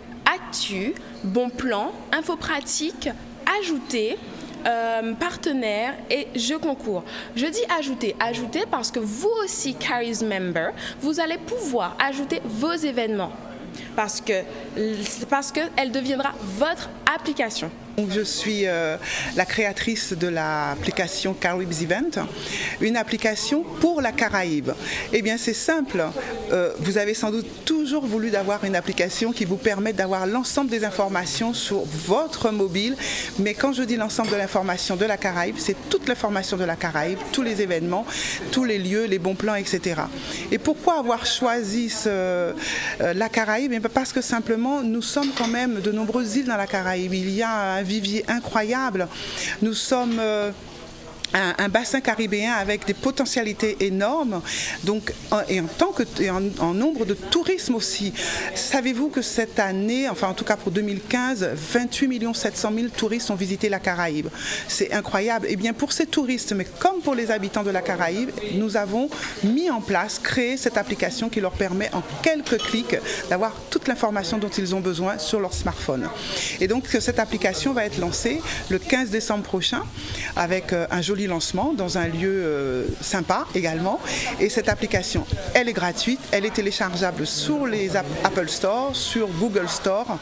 S14: actu, bon plan, info pratique, ajouter, euh, partenaire et jeu concours. Je dis ajouter, ajouter parce que vous aussi, Caribs Member, vous allez pouvoir ajouter vos événements parce que parce qu'elle deviendra votre application.
S15: Donc, je suis euh, la créatrice de l'application Caribs Event, une application pour la Caraïbe. Eh bien c'est simple, euh, vous avez sans doute toujours voulu d'avoir une application qui vous permette d'avoir l'ensemble des informations sur votre mobile, mais quand je dis l'ensemble de l'information de la Caraïbe, c'est toute l'information de la Caraïbe, tous les événements, tous les lieux, les bons plans, et cetera. Et pourquoi avoir choisi ce, euh, la Caraïbe? Eh bien, parce que simplement nous sommes quand même de nombreuses îles dans la Caraïbe. Il y a un vivier incroyable. Nous sommes euh, un, un bassin caribéen avec des potentialités énormes, donc, et en, tant que, et en, en nombre de tourisme aussi. Savez-vous que cette année, enfin en tout cas pour deux mille quinze, vingt-huit millions sept cent mille touristes ont visité la Caraïbe. C'est incroyable. Et bien pour ces touristes, mais comme pour les habitants de la Caraïbe, nous avons mis en place, créé cette application qui leur permet en quelques clics d'avoir toute l'information dont ils ont besoin sur leur smartphone. Et donc cette application va être lancée le quinze décembre prochain avec un joli lancement dans un lieu euh, sympa également. Et cette application, elle est gratuite, elle est téléchargeable sur les Apple Store, sur Google Store.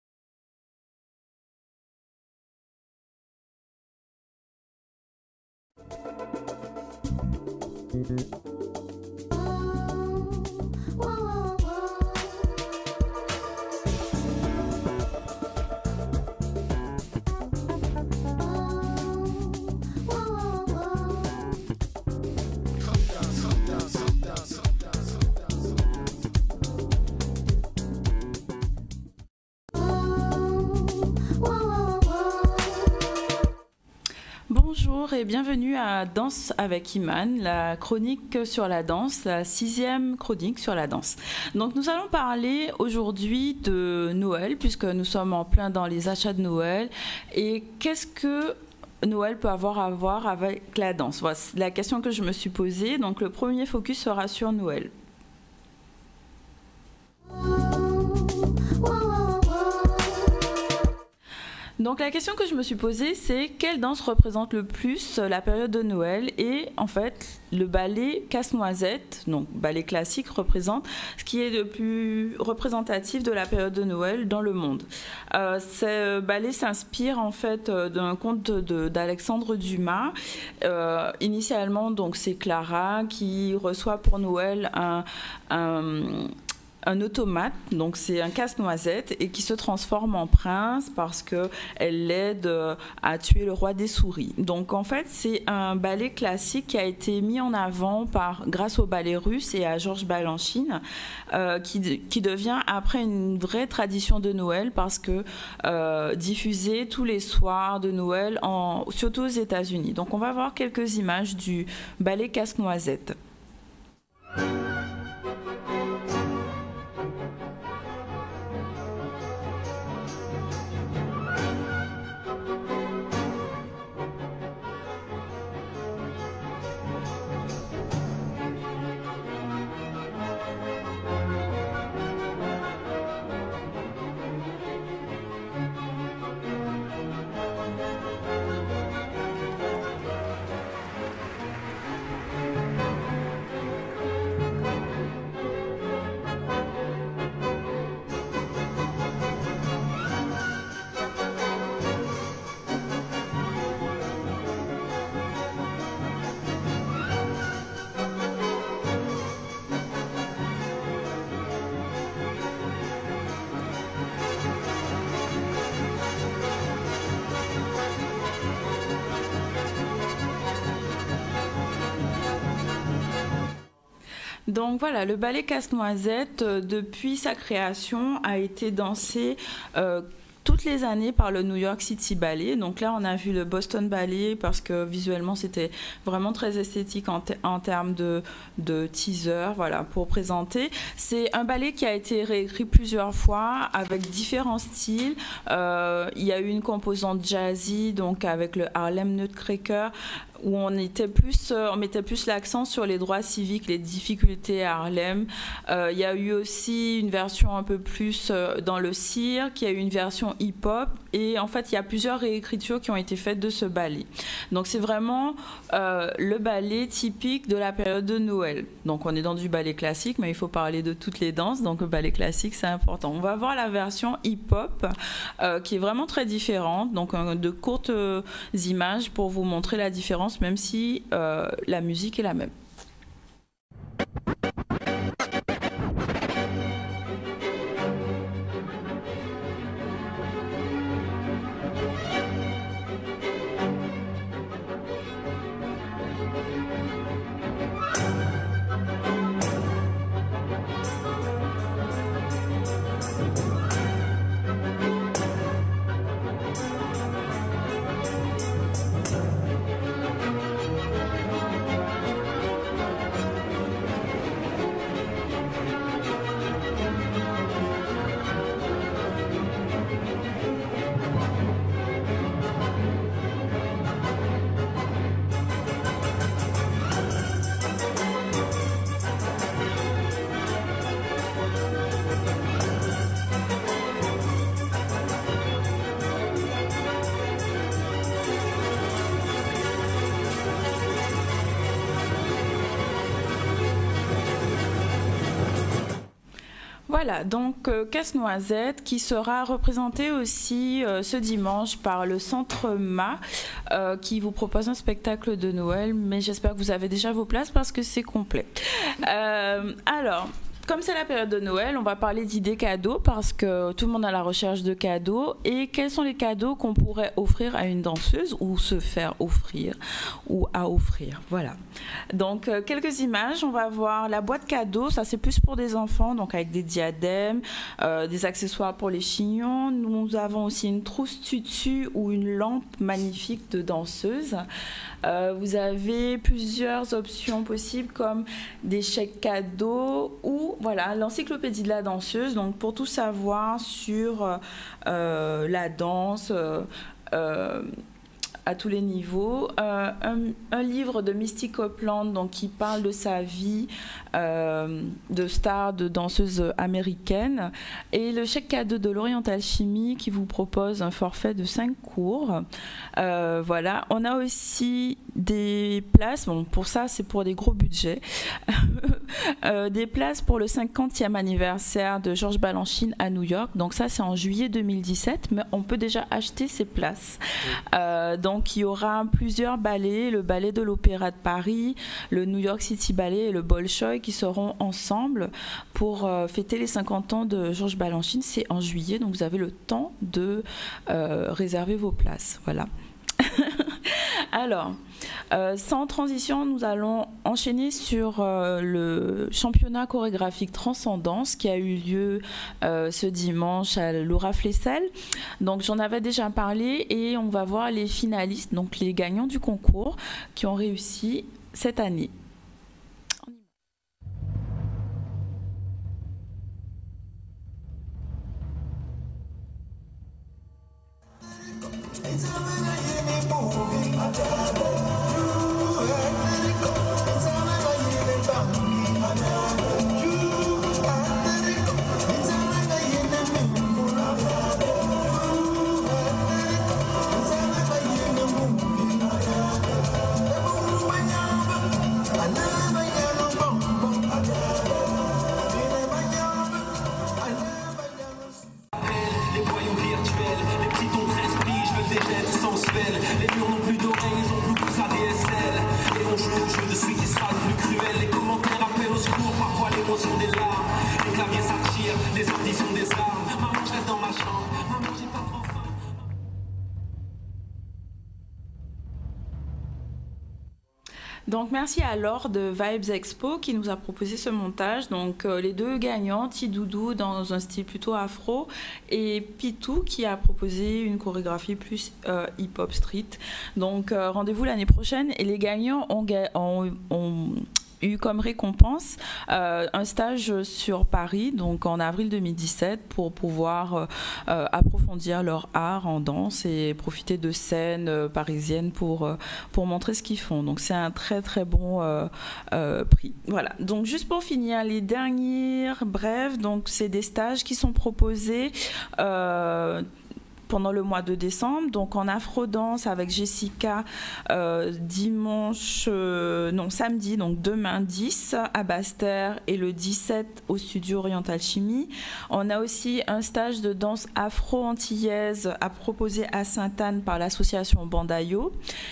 S16: Bonjour et bienvenue à Danse avec Iman, la chronique sur la danse, la sixième chronique sur la danse. Donc nous allons parler aujourd'hui de Noël puisque nous sommes en plein dans les achats de Noël. Et qu'est-ce que Noël peut avoir à voir avec la danse? Voilà, c'est la question que je me suis posée. Donc le premier focus sera sur Noël. Donc la question que je me suis posée, c'est quelle danse représente le plus la période de Noël? Et en fait, le ballet Casse-Noisette, donc ballet classique, représente ce qui est le plus représentatif de la période de Noël dans le monde. Euh, ce ballet s'inspire en fait d'un conte d'Alexandre Dumas. Euh, initialement, donc c'est Clara qui reçoit pour Noël un... un un automate, donc c'est un casse-noisette et qui se transforme en prince parce qu'elle l'aide à tuer le roi des souris. Donc en fait c'est un ballet classique qui a été mis en avant par, grâce au ballet russe et à Georges Balanchine, euh, qui, qui devient après une vraie tradition de Noël parce que euh, diffusé tous les soirs de Noël, en, surtout aux États-Unis. Donc on va voir quelques images du ballet casse-noisette. Donc voilà, le ballet Casse-Noisette, euh, depuis sa création, a été dansé euh, toutes les années par le New York City Ballet. Donc là, on a vu le Boston Ballet parce que visuellement, c'était vraiment très esthétique en, te en termes de, de teaser, voilà, pour présenter. C'est un ballet qui a été réécrit plusieurs fois avec différents styles. Euh, il y a eu une composante jazzy, donc avec le Harlem Nutcracker, où on était plus, on mettait plus l'accent sur les droits civiques, les difficultés à Harlem. Euh, il y a eu aussi une version un peu plus dans le cirque, il y a eu une version hip-hop, et en fait, il y a plusieurs réécritures qui ont été faites de ce ballet. Donc, c'est vraiment euh, le ballet typique de la période de Noël. Donc, on est dans du ballet classique, mais il faut parler de toutes les danses, donc le ballet classique, c'est important. On va voir la version hip-hop, euh, qui est vraiment très différente, donc euh, de courtes euh, images pour vous montrer la différence, même si euh, la musique est la même. Voilà, donc euh, Casse-Noisette qui sera représenté aussi euh, ce dimanche par le Centre M A euh, qui vous propose un spectacle de Noël, mais j'espère que vous avez déjà vos places parce que c'est complet. Euh, alors... Comme c'est la période de Noël, on va parler d'idées cadeaux parce que tout le monde est à la recherche de cadeaux. Et quels sont les cadeaux qu'on pourrait offrir à une danseuse ou se faire offrir ou à offrir. Voilà. Donc, euh, quelques images. On va voir la boîte cadeaux. Ça, c'est plus pour des enfants, donc avec des diadèmes, euh, des accessoires pour les chignons. Nous avons aussi une trousse tutu ou une lampe magnifique de danseuse. Euh, vous avez plusieurs options possibles comme des chèques cadeaux ou voilà, l'encyclopédie de la danseuse, donc pour tout savoir sur euh, la danse euh, euh, à tous les niveaux. Euh, un, un livre de Misty Copeland donc, qui parle de sa vie euh, de star, de danseuse américaine. Et le chèque cadeau de l'Orient Alchimie qui vous propose un forfait de cinq cours. Euh, voilà. On a aussi des places, bon, pour ça c'est pour des gros budgets, euh, des places pour le cinquantième anniversaire de Georges Balanchine à New York. Donc ça c'est en juillet deux mille dix-sept, mais on peut déjà acheter ces places. Euh, donc Donc, il y aura plusieurs ballets, le ballet de l'Opéra de Paris, le New York City Ballet et le Bolchoï qui seront ensemble pour euh, fêter les cinquante ans de Georges Balanchine. C'est en juillet, donc vous avez le temps de euh, réserver vos places. Voilà. Alors, euh, sans transition, nous allons enchaîner sur euh, le championnat chorégraphique Transcendance qui a eu lieu euh, ce dimanche à Laura Flessel. Donc, j'en avais déjà parlé et on va voir les finalistes, donc les gagnants du concours qui ont réussi cette année.
S17: Les voyants virtuels, les petits tons d'esprit, je me déjette.
S16: Donc merci à Laure de Vibes Expo qui nous a proposé ce montage. Donc euh, les deux gagnants, Tidoudou dans un style plutôt afro et Pitou qui a proposé une chorégraphie plus euh, hip-hop street. Donc euh, rendez-vous l'année prochaine et les gagnants ont, ont, ont eu comme récompense euh, un stage sur Paris, donc en avril deux mille dix-sept, pour pouvoir euh, euh, approfondir leur art en danse et profiter de scènes euh, parisiennes pour, euh, pour montrer ce qu'ils font. Donc c'est un très très bon euh, euh, prix. Voilà, donc juste pour finir, les dernières brèves, donc c'est des stages qui sont proposés euh, pendant le mois de décembre, donc en afro-danse avec Jessica euh, dimanche, euh, non samedi, donc demain dix à Basse-Terre et le dix-sept au studio Oriental Chimie. On a aussi un stage de danse afro-antillaise à proposer à Sainte-Anne par l'association Bandayo.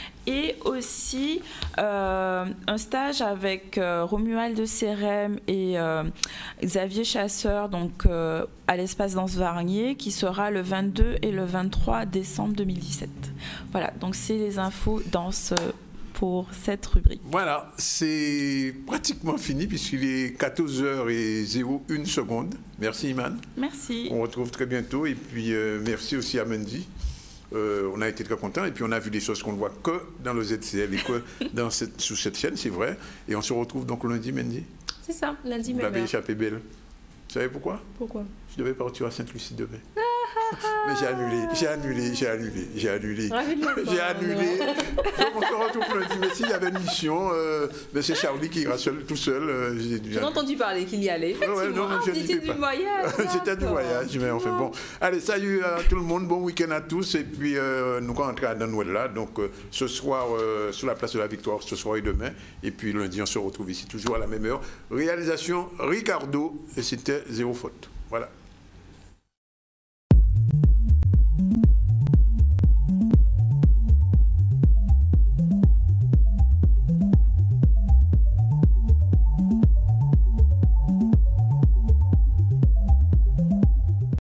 S16: Et aussi euh, un stage avec euh, Romuald de Sérem et euh, Xavier Chasseur, donc euh, à l'espace Danse Varnier, qui sera le vingt-deux et le vingt-trois décembre deux mille dix-sept. Voilà, donc c'est les infos danse pour cette rubrique.
S1: Voilà, c'est pratiquement fini puisqu'il est quatorze heures zéro une seconde. Merci Iman.
S16: Merci.
S1: On retrouve très bientôt et puis euh, merci aussi à Mendy. Euh, on a été très contents et puis on a vu des choses qu'on ne voit que dans le Z C L et que dans cette, sous cette chaîne, c'est vrai. Et on se retrouve donc lundi, Mendy.
S2: C'est ça, lundi
S1: Vous
S2: même.
S1: l'avez échappé belle. Vous savez pourquoi?
S2: Pourquoi?
S1: Je devais partir à Sainte-Lucie demain. Mais j'ai annulé, j'ai annulé, j'ai annulé, j'ai annulé. J'ai annulé. Donc on se retrouve lundi. Mais s'il y avait une mission, euh, mais c'est Charlie qui ira seul, tout seul. Euh,
S2: j'ai entendu parler qu'il y allait. Effectivement. Ouais, non, ah, c'était du voyage.
S1: C'était du voyage, mais enfin bon. Allez, salut à tout le monde, bon week-end à tous. Et puis euh, nous rentrons dans Noël là. Donc euh, ce soir, euh, sur la place de la Victoire, ce soir et demain. Et puis lundi, on se retrouve ici toujours à la même heure. Réalisation Ricardo, et c'était zéro faute. Voilà.